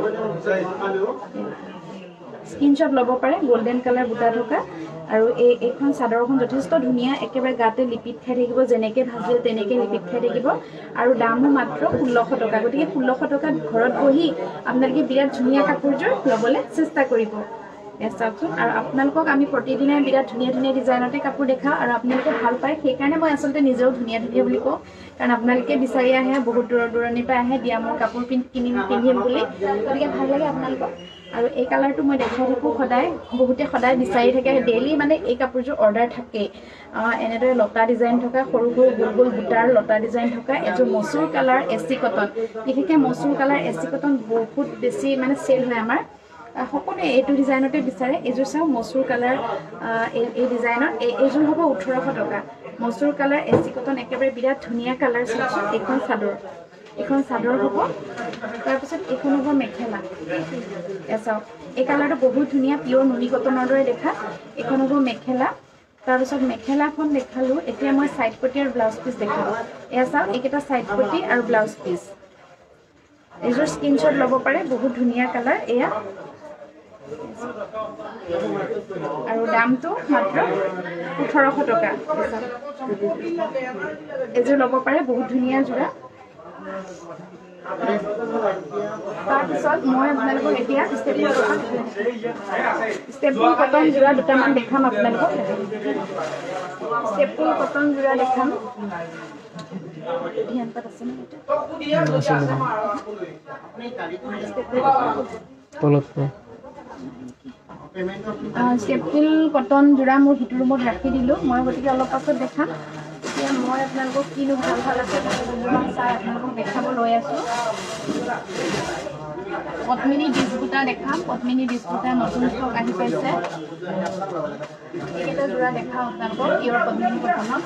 স্ক্ৰীনশ্বট ল'ব পাৰে গোল্ডেন কালাৰ বুটা থকা আৰু এই এইখন চাদৰখন যথেষ্ট ধুনীয়া একেবাৰে গাতে লিপিত খাই থাকিব যেনেকৈ ভাজিলে তেনেকৈ লিপিত খাই থাকিব আৰু দামো মাত্ৰ ষোল্লশ টকা গতিকে ষোল্লশ টকাত ঘৰত বহি আপোনালোকে বিৰাট ধুনীয়া কাপোৰযোৰ ল'বলৈ চেষ্টা কৰিব চাওকচোন আৰু আপোনালোকক আমি প্ৰতিদিনে বিৰাট ধুনীয়া ধুনীয়া ডিজাইনতে কাপোৰ দেখাওঁ আৰু আপোনালোকে ভাল পায় সেইকাৰণে মই আচলতে নিজেও ধুনীয়া ধুনীয়া বুলি কওঁ কাৰণ আপোনালোকে বিচাৰি আহে বহুত দূৰৰ দূৰণিৰ পৰা আহে দিয়া মোৰ কাপোৰ কিনিম পিন্ধিম বুলি গতিকে ভাল লাগে আপোনালোকক আৰু এই কালাৰটো মই দেখাই থাকোঁ সদায় বহুতে সদায় বিচাৰি থাকে ডেইলি মানে এই কাপোৰযোৰ অৰ্ডাৰ থাকেই এনেদৰে লতা ডিজাইন থকা সৰু সৰু গোল গোল বুটাৰ লতা ডিজাইন থকা এযোৰ মচুৰ কালাৰ এচি কটন বিশেষকৈ মচুৰ কালাৰ এচি কটন বহুত বেছি মানে চেল হয় আমাৰ সকলোৱে এইটো ডিজাইনতে বিচাৰে এইযোৰ চাওক মচুৰ কালাৰ এই ডিজাইনৰ এইযোৰ হ'ব ওঠৰশ টকা মচুৰ কালাৰ এচি কটন একেবাৰে বিৰাট ধুনীয়া কালাৰ চাওক এইখন চাদৰ এইখন চাদৰ হ'ব তাৰপিছত এইখন হ'ব মেখেলা এ চাওক এই কালাৰটো বহুত ধুনীয়া পিয়ৰ নুনি কটনৰ দৰে দেখা এইখন হ'ব মেখেলা তাৰপিছত মেখেলাখন দেখালোঁ এতিয়া মই চাইড পটি আৰু ব্লাউজ পিচ দেখাওঁ এয়া চাওক এইকেইটা চাইড পটি আৰু ব্লাউজ পিচ এইযোৰ স্ক্ৰীনশ্বট ল'ব পাৰে বহুত ধুনীয়া কালাৰ এয়া আৰু দামটো মাত্ৰ ওঠৰশ টকা এইযোৰ ল'ব পাৰে বহুত ধুনীয়া যোৰা তাৰপিছত মই আপোনালোকক এতিয়া ষ্টেপুল কটন ষ্টেপুল কটন যোৰা দুটামান দেখাম আপোনালোকক ষ্টেপুল কটন যোৰা দেখাম ধ্যান পাত আছে ষ্টেপুল কটন যোৰা মোৰ সিটো ৰুমত ৰাখি দিলোঁ মই গতিকে অলপ পাছত দেখাম এতিয়া মই আপোনালোকক কিনো ভাল ভাল আছে চাই আপোনালোকক দেখাব লৈ আছোঁ পদ্মিনী বিস্কুটা দেখাম পদ্মিনী বিস্কুটা নতুন ষ্টক আহি পাইছে এইকেইটা যোৰা দেখাওঁ আপোনালোকক পিয়ৰ পদ্মিনী কটনত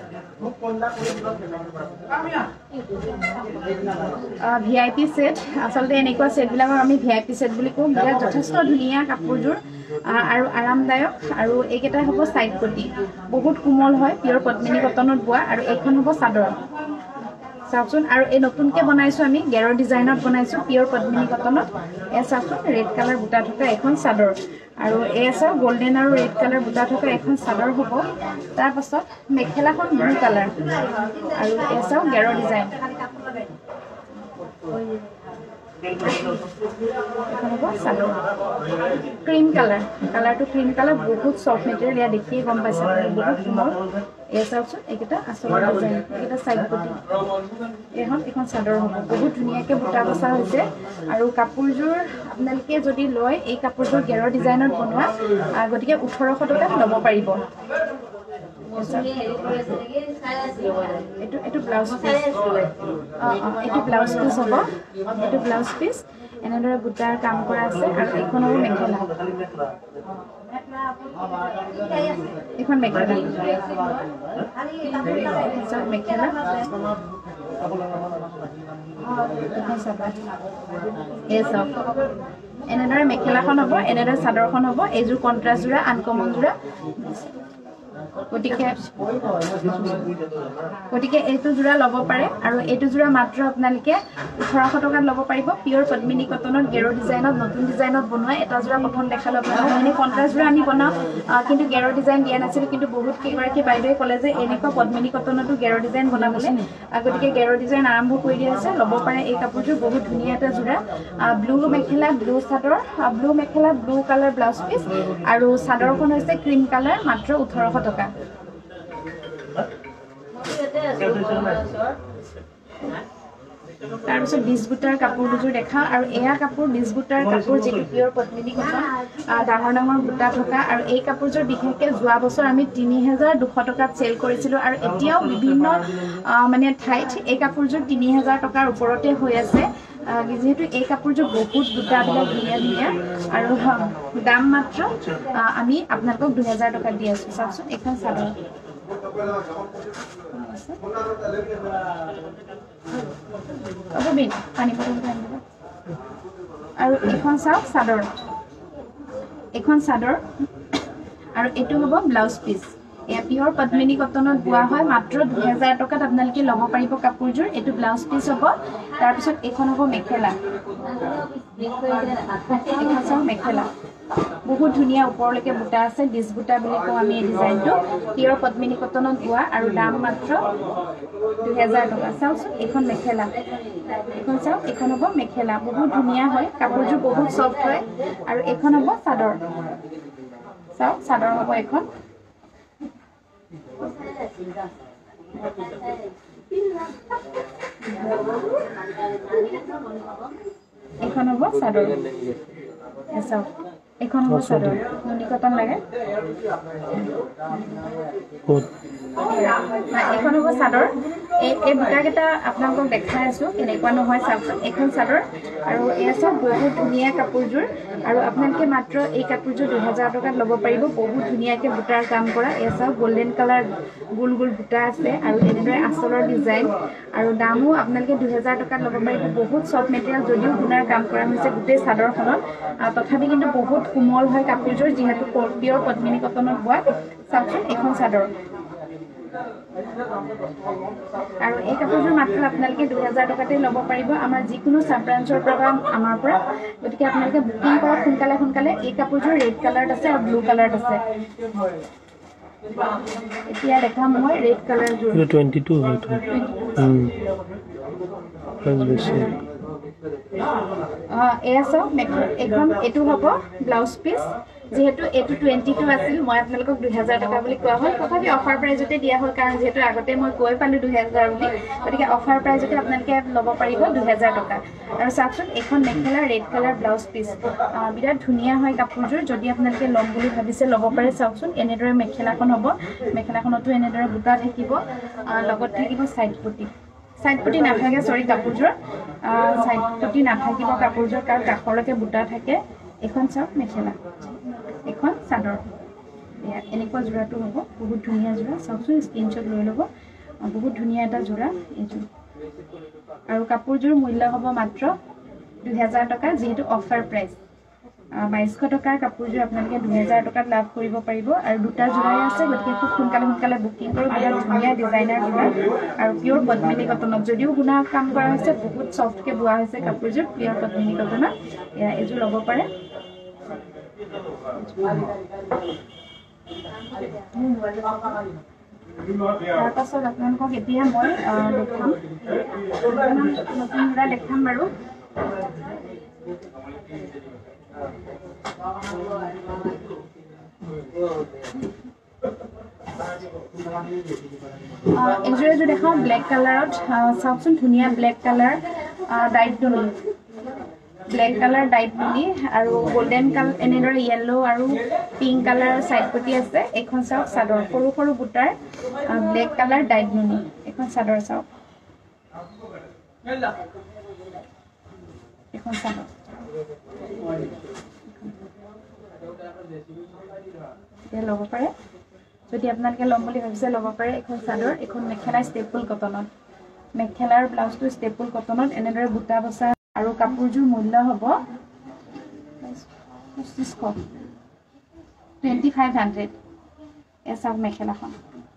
ভি আই পি ছেট আচলতে এনেকুৱা ছেটবিলাকক আমি ভি আই পি ছেট বুলি কওঁ বিৰাট যথেষ্ট ধুনীয়া কাপোৰযোৰ আৰু আৰামদায়ক আৰু এইকেইটা হ'ব চাইড পটি বহুত কোমল হয় পিয়ৰ পদ্মিনী কটনত বোৱা আৰু এইখন হ'ব চাদৰ চাওকচোন আৰু এই নতুনকৈ বনাইছোঁ আমি গেৰৰ ডিজাইনত বনাইছোঁ পিয়ৰ পদ্মিনী কটনত এয়া চাওকচোন ৰেড কালাৰ বুটা থকা এখন চাদৰ আৰু এয়া চাওক গল্ডেন আৰু ৰেড কালাৰ বুটা থকা এখন চাদৰ হ'ব তাৰপাছত মেখেলাখন ব্লু কালাৰ আৰু এয়া চাওক গেৰৰ ডিজাইন এখন হ'ব চাদৰ ক্ৰীম কালাৰ কালাৰটো ক্ৰীম কালাৰ বহুত চফ্ট মেটেৰিয়েল এয়া দেখিয়ে গম পাইছে বহুত কোমল এয়া চাওকচোন এইকেইটা আচলৰ ডিজাইন এইকেইটা চাইড পটি এইখন এইখন চাদৰ হ'ব বহুত ধুনীয়াকৈ বুটা বচা হৈছে আৰু কাপোৰযোৰ আপোনালোকে যদি লয় এই কাপোৰযোৰ গেৰৰ ডিজাইনত বনোৱা গতিকে ওঠৰশ টকাত ল'ব পাৰিব এইটো এইটো ব্লাউজ পিচ অঁ অঁ এইটো ব্লাউজ পিচ হ'ব এইটো ব্লাউজ পিচ এনেদৰে বুটাৰ কাম কৰা আছে আৰু এইখন হ'ব মেখেলা এইখন মেখেলা মেখেলা এইখন চাদৰ এই চাওক এনেদৰে মেখেলাখন হ'ব এনেদৰে চাদৰখন হ'ব এইযোৰ কণ্ট্ৰাষ্ট যোৰা আনকমন যোৰা গতিকে গতিকে এইটো যোৰা ল'ব পাৰে আৰু এইটো যোৰা মাত্ৰ আপোনালোকে ওঠৰশ টকাত ল'ব পাৰিব পিয়ৰ পদ্মিনী কটনত গেৰৰ ডিজাইনত নতুন ডিজাইনত বনোৱা এটা যোৰা প্ৰথম দেখালোঁ আপোনালোকক এনেই কণ্ট্ৰাষ্ট যোৰা আমি বনাওঁ কিন্তু গেৰৰ ডিজাইন দিয়া নাছিলোঁ কিন্তু বহুত কেইগৰাকী বাইদেৱে ক'লে যে এনেকুৱা পদ্মিনী কটনতো গেৰৰ ডিজাইন বনাবলৈ গতিকে গেৰৰ ডিজাইন আৰম্ভ কৰি দিয়া হৈছে ল'ব পাৰে এই কাপোৰযোৰ বহুত ধুনীয়া এটা যোৰা ব্লু মেখেলা ব্লু চাদৰ ব্লু মেখেলা ব্লু কালাৰ ব্লাউজ পিচ আৰু চাদৰখন হৈছে ক্ৰীম কালাৰ মাত্ৰ ওঠৰশ টকা তাৰপিছত বিছ বুটাৰ কাপোৰ দুযোৰ দেখাওঁ আৰু এয়া কাপোৰ বিছ বুটাৰ কাপোৰ যিটো পিয়ৰ পদ্মিনী কটন ডাঙৰ ডাঙৰ বুটা থকা আৰু এই কাপোৰযোৰ বিশেষকৈ যোৱা বছৰ আমি তিনি হাজাৰ দুশ টকাত চেল কৰিছিলোঁ আৰু এতিয়াও বিভিন্ন মানে ঠাইত এই কাপোৰযোৰ তিনি হাজাৰ টকাৰ ওপৰতে হৈ আছে যিহেতু এই কাপোৰযোৰ বহুত বুটাবিলাক ধুনীয়া ধুনীয়া আৰু দাম মাত্ৰ আমি আপোনালোকক দুহেজাৰ টকাত দি আছোঁ চাওকচোন এইখন চাদৰ পানী আৰু এইখন চাওক চাদৰ এইখন চাদৰ আৰু এইটো হ'ব ব্লাউজ পিচ এয়া পিয়ৰ পদ্মিনী কটনত বোৱা হয় মাত্ৰ দুহেজাৰ টকাত আপোনালোকে ল'ব পাৰিব কাপোৰযোৰ এইটো ব্লাউজ পিচ হ'ব তাৰপিছত এইখন হ'ব মেখেলা এইখন চাওক মেখেলা বহুত ধুনীয়া ওপৰলৈকে বুটা আছে ডিছ বুটা বুলি কওঁ আমি এই ডিজাইনটো পিয়ৰ পদ্মিনী কটনত বোৱা আৰু দাম মাত্ৰ দুহেজাৰ টকা চাওকচোন এইখন মেখেলা এইখন চাওক এইখন হ'ব মেখেলা বহুত ধুনীয়া হয় কাপোৰযোৰ বহুত চফ্ট হয় আৰু এইখন হ'ব চাদৰ চাওক চাদৰ হ'ব এইখন এইখন হ'ব চাদৰ চাওক এখন হ'ব চাদৰ নুনি কটন লাগে কোট এখন হ'ব চাদৰ এই এই বুটাকেইটা আপোনালোকক দেখাই আছোঁ কেনেকুৱা নহয় চাওকচোন এখন চাদৰ আৰু এয়া চাওক বহুত ধুনীয়া কাপোৰযোৰ আৰু আপোনালোকে মাত্ৰ এই কাপোৰযোৰ দুহেজাৰ টকাত ল'ব পাৰিব বহুত ধুনীয়াকৈ বুটাৰ কাম কৰা এয়া চাওক গল্ডেন কালাৰ গোল গোল বুটা আছে আৰু এনেদৰে আঁচলৰ ডিজাইন আৰু দামো আপোনালোকে দুহেজাৰ টকাত ল'ব পাৰিব বহুত চফ্ট মেটেৰিয়েল যদিও গুণাৰ কাম কৰা হৈছে গোটেই চাদৰখনত তথাপি কিন্তু বহুত কোমল হয় কাপোৰযোৰ যিহেতু পিয়ৰ পদ্মিনী কটনত বোৱা চাওকচোন এখন চাদৰ আৰু এই কাপোৰযোৰ মাত্ৰ আপোনালোকে দুহেজাৰ টকাতে ল'ব পাৰিব আমাৰ যিকোনো চাব ব্ৰাঞ্চৰ পৰা আমাৰ পৰা গতিকে আপোনালোকে বুকিং কৰক সোনকালে সোনকালে এই কাপোৰযোৰ ৰেড কালাৰত আছে আৰু ব্লু কালাৰত আছে এতিয়া দেখাম মই ৰেড কালাৰযোৰ টুৱেণ্টি টু হয়তো এয়া চাওক এখন এইটো হ'ব ব্লাউজ পিচ যেহেতু এইটো টুৱেণ্টি টু আছিল মই আপোনালোকক দুহেজাৰ টকা বুলি কোৱা হ'ল তথাপি অফাৰ প্ৰাইজতে দিয়া হ'ল কাৰণ যিহেতু আগতে মই কৈ পালোঁ দুহেজাৰ বুলি গতিকে অফাৰ প্ৰাইজতে আপোনালোকে ল'ব পাৰিব দুহেজাৰ টকা আৰু চাওকচোন এইখন মেখেলা ৰেড কালাৰ ব্লাউজ পিচ বিৰাট ধুনীয়া হয় কাপোৰযোৰ যদি আপোনালোকে ল'ম বুলি ভাবিছে ল'ব পাৰে চাওকচোন এনেদৰে মেখেলাখন হ'ব মেখেলাখনতো এনেদৰে বুটা থাকিব লগত থাকিব ছাইড পটি ছাইড পটি নাথাকে চৰি কাপোৰযোৰ ছাইড পটি নাথাকিব কাপোৰযোৰ কাৰণ কাষলৈকে বুটা থাকে এখন চাওক মেখেলা এখন চাদৰ এনেকুৱা যোৰাটো হ'ব বহুত ধুনীয়া যোৰা চাওকচোন স্ক্ৰীনশ্বট লৈ ল'ব বহুত ধুনীয়া এটা যোৰা এইযোৰ আৰু কাপোৰযোৰ মূল্য হ'ব মাত্ৰ দুহেজাৰ টকা যিহেতু অফাৰ প্ৰাইচ বাইছশ টকাৰ কাপোৰযোৰ আপোনালোকে দুহেজাৰ টকাত লাভ কৰিব পাৰিব আৰু দুটা যোৰাই আছে গতিকে খুব সোনকালে সোনকালে বুকিং কৰক বিৰাট ধুনীয়া ডিজাইনাৰ যোৰা আৰু পিয়ৰ পদ্মিনী কটনত যদিও গুণা কাম কৰা হৈছে বহুত চফ্টকৈ বোৱা হৈছে কাপোৰযোৰ পিয়ৰ পদ্মিনী কটনত এয়া এইযোৰ ল'ব পাৰে তাৰ পাছত আপোনালোকক এতিয়া মই দেখাম নতুন যোৰা দেখাম বাৰু এযোৰ এযোৰ দেখাওঁ ব্লেক কালাৰত চাওকচোন ধুনীয়া ব্লেক কালাৰ ডাইট নুনি ব্লেক কালাৰ ডাইট নুনি আৰু গোল্ডেন কালাৰ এনেদৰে য়েল্লো আৰু পিংক কালাৰ ছাইড পটি আছে এখন চাওক চাদৰ সৰু সৰু বুটাৰ ব্লেক কালাৰ ডাইট নুনি এখন চাদৰ চাওক এখন চাদৰ এতিয়া ল'ব পাৰে যদি আপোনালোকে ল'ম বুলি ভাবিছে ল'ব পাৰে এখন চাদৰ এখন মেখেলা ষ্টেপুল কটনত মেখেলাৰ ব্লাউজটো ষ্টেপুল কটনত এনেদৰে বুটা বচা আৰু কাপোৰযোৰ মূল্য হ'ব পঁচিছশ টুৱেণ্টি ফাইভ হাণ্ড্ৰেড এ চাওক মেখেলাখন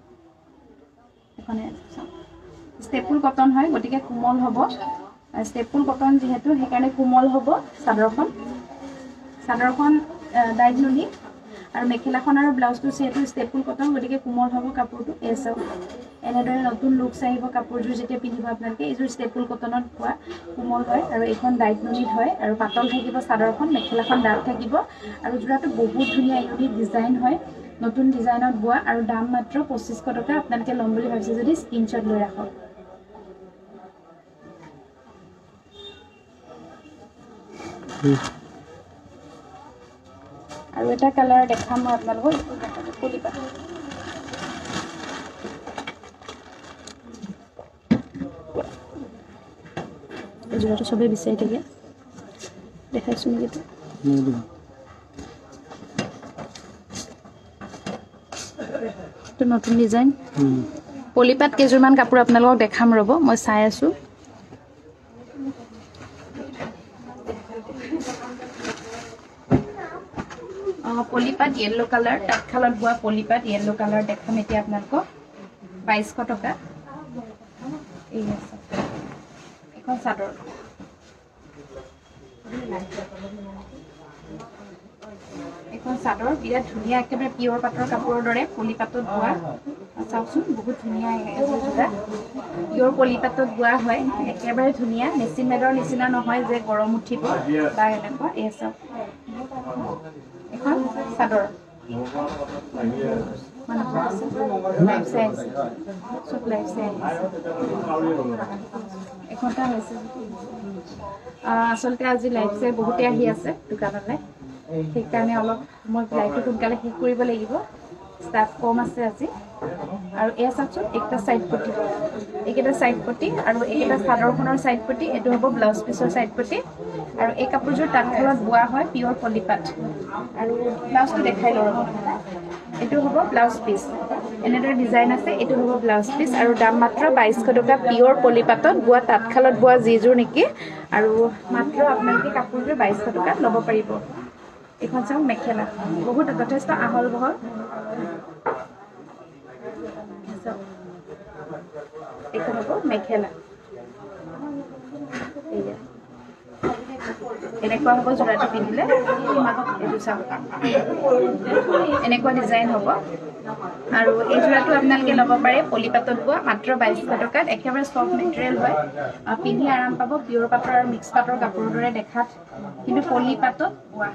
এখনে ষ্টেপুল কটন হয় গতিকে কোমল হ'ব ষ্টেপুল কটন যিহেতু সেইকাৰণে কোমল হ'ব চাদৰখন চাদৰখন ডাইট নুনি আৰু মেখেলাখন আৰু ব্লাউজটো যিহেতু ষ্টেপুল কটন গতিকে কোমল হ'ব কাপোৰটো এই চাওক এনেদৰে নতুন লুকছ আহিব কাপোৰযোৰ যেতিয়া পিন্ধিব আপোনালোকে এইযোৰ ষ্টেপুল কটনত পোৱা কোমল হয় আৰু এইখন ডাইট নুনিত হয় আৰু পাতল থাকিব চাদৰখন মেখেলাখন ডাঠ থাকিব আৰু যোৰাটো বহুত ধুনীয়া ইউনিক ডিজাইন হয় নতুন ডিজাইনত বোৱা আৰু দাম মাত্ৰ পঁচিছশ টকা আপোনালোকে ল'ম বুলি ভাবিছে যদি স্ক্ৰীনশ্বট লৈ ৰাখক আৰু এটা কালাৰ দেখাম মই আপোনালোকক পলিপাত এই যোৰাটো চবেই বিচাৰি থাকে দেখাইছোঁ নেকি এইটো নতুন ডিজাইন পলিপাত কেইযোৰমান কাপোৰ আপোনালোকক দেখাম ৰ'ব মই চাই আছোঁ পলিপাত য়েল্লো কালাৰ তাঁতশালত বোৱা পলিপাত য়েল্লো কালাৰ দেখাম এতিয়া আপোনালোকক বাইছশ টকা এই আছে এখন চাদৰ এখন চাদৰ বিৰাট ধুনীয়া একেবাৰে পিয়ৰ পাটৰ কাপোৰৰ দৰে পলিপাতত বোৱা চাওকচোন বহুত ধুনীয়া এযোৰ যোৰা পিয়ৰ পলিপাতত বোৱা হয় একেবাৰে ধুনীয়া মেচিন মেডৰ নিচিনা নহয় যে গৰম উঠিব বা এনেকুৱা এই চাওক এখন চাদৰ এঘণ্টা হৈছে আচলতে আজি লাইভ চাই বহুতে আহি আছে দোকানলৈ সেইকাৰণে অলপ মই লাইটটো সোনকালে শেষ কৰিব লাগিব ষ্টাফ কম আছে আজি আৰু এয়া চাওকচোন একটা সাইড পটি এইকেইটা সাইড পটি আৰু এইকেইটা চাদৰখনৰ সাইড পটি এটো হ'ব ব্লাউজ পিছৰ সাইড পটি আৰু এই কাপোৰযোৰ তাঁতশালত বোৱা হয় পিয়ৰ পলিপাট আৰু ব্লাউজটো দেখাই লওঁ এটো হ'ব ব্লাউজ পিস এনেদৰে ডিজাইন আছে এটো হ'ব ব্লাউজ পিস আৰু দাম মাত্ৰ বাইশ টকা পিয়ৰ পলিপাটত বোৱা তাঁতশালত বোৱা জিজোৰ নেকি আৰু মাত্ৰ আপোনালোকে কাপোৰযোৰ বাইশ টকাত ল'ব পাৰিব এখন চাওঁ মেখেলা বহুত যথেষ্ট আহল বহল এখন হ'ব মেখেলা এইয়া এনেকুৱা হ'ব জোৰাটো পিন্ধিলে এইটো চাওক এনেকুৱা ডিজাইন হ'ব আৰু এই জোৰাটো আপোনালোকে ল'ব পাৰে পলিপাটত বোৱা মাত্ৰ বাইশ টকাত একেবাৰে সফট মেটেৰিয়েল হয় পিন্ধি আৰাম পাব পিয়ৰ পাটৰ আৰু মিক্স পাটৰ কাপোৰৰ দৰে দেখাত কিন্তু পলিপাটত বোৱা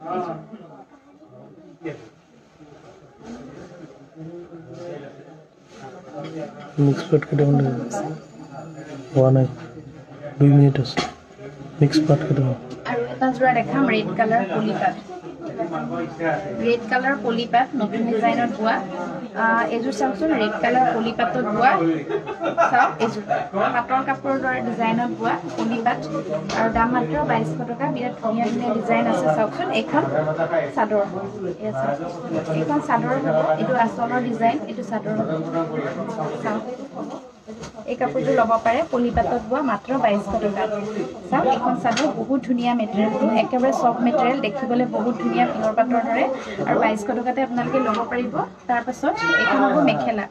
মিক্স পাট কেটে মানে হোৱা নাই দুই মিনিট আছে মিক্স পাট কেটে আৰু এটা জোৰা দেখাম ৰেড কালাৰ পলিপাট ৰেড কালাৰ পলিপাট নতুন ডিজাইনত বোৱা এযোৰ চাওকচোন ৰেড কালাৰ পলিপাটত বোৱা চাওক এযোৰ পাটৰ কাপোৰৰ দৰে ডিজাইনত বোৱা পলিপাট আৰু দাম মাত্ৰ বাইশ টকা বিৰাট ধুনীয়া ধুনীয়া ডিজাইন আছে চাওকচোন এইখন চাদৰ এইখন চাদৰ হ'ব এইটো আচলৰ ডিজাইন এইটো চাদৰ হ'ব চাওক এই কাপোৰযোৰ ল'ব পাৰে পলিপাটত বোৱা মাত্ৰ বাইশ টকা চাওক এইখন চাদৰ বহুত ধুনীয়া মেটেৰিয়েলটো একেবাৰে সফট মেটেৰিয়েল দেখিবলৈ বহুত ধুনীয়া পিয়ৰ পাটৰ দৰে আৰু বাইশ টকাতে আপোনালোকে ল'ব পাৰিব তাৰপাছত এইখন হ'ব মেখেলা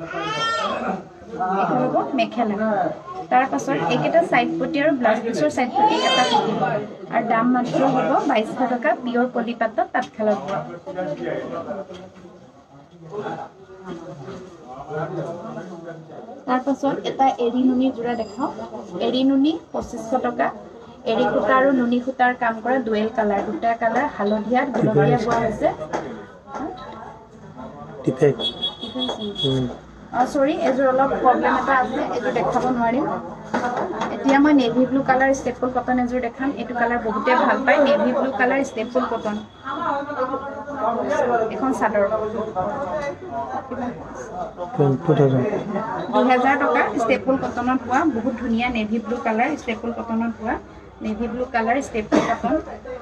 এইখন হ'ব মেখেলা তাৰপাছত এইকেইটা সাইড পটি আৰু ব্লাউজ পিছৰ সাইড পটি এটা থাকিব আৰু দাম মাত্ৰ হ'ব বাইশ টকা পিয়ৰ পলিপাটত তাঁতশালত বোৱা তাৰপাছত এটা এৰী নুনি জোৰা দেখাওঁ এৰী নুনি পঁচিছশ টকা এৰী সূতা আৰু নুনি সূতাৰ কাম কৰা ডুৱেল কালাৰ দুটা কালাৰ হালধীয়া গুলপীয়া বোৱা হৈছে সৰি এযোৰ অলপ প্ৰব্লেম এটা আছে এইটো দেখাব নোৱাৰিম এতিয়া মই navy blue colour staple cotton এযোৰ দেখাম এইটো কালাৰ বহুতে ভাল পায় navy blue colour staple cotton এখন চাদৰ দুহেজাৰ টকা ষ্টেপল কটনত পোৱা বহুত ধুনীয়া নেভি ব্লু কালাৰ ষ্টেপল কটনত পোৱা navy blue colour staple cotton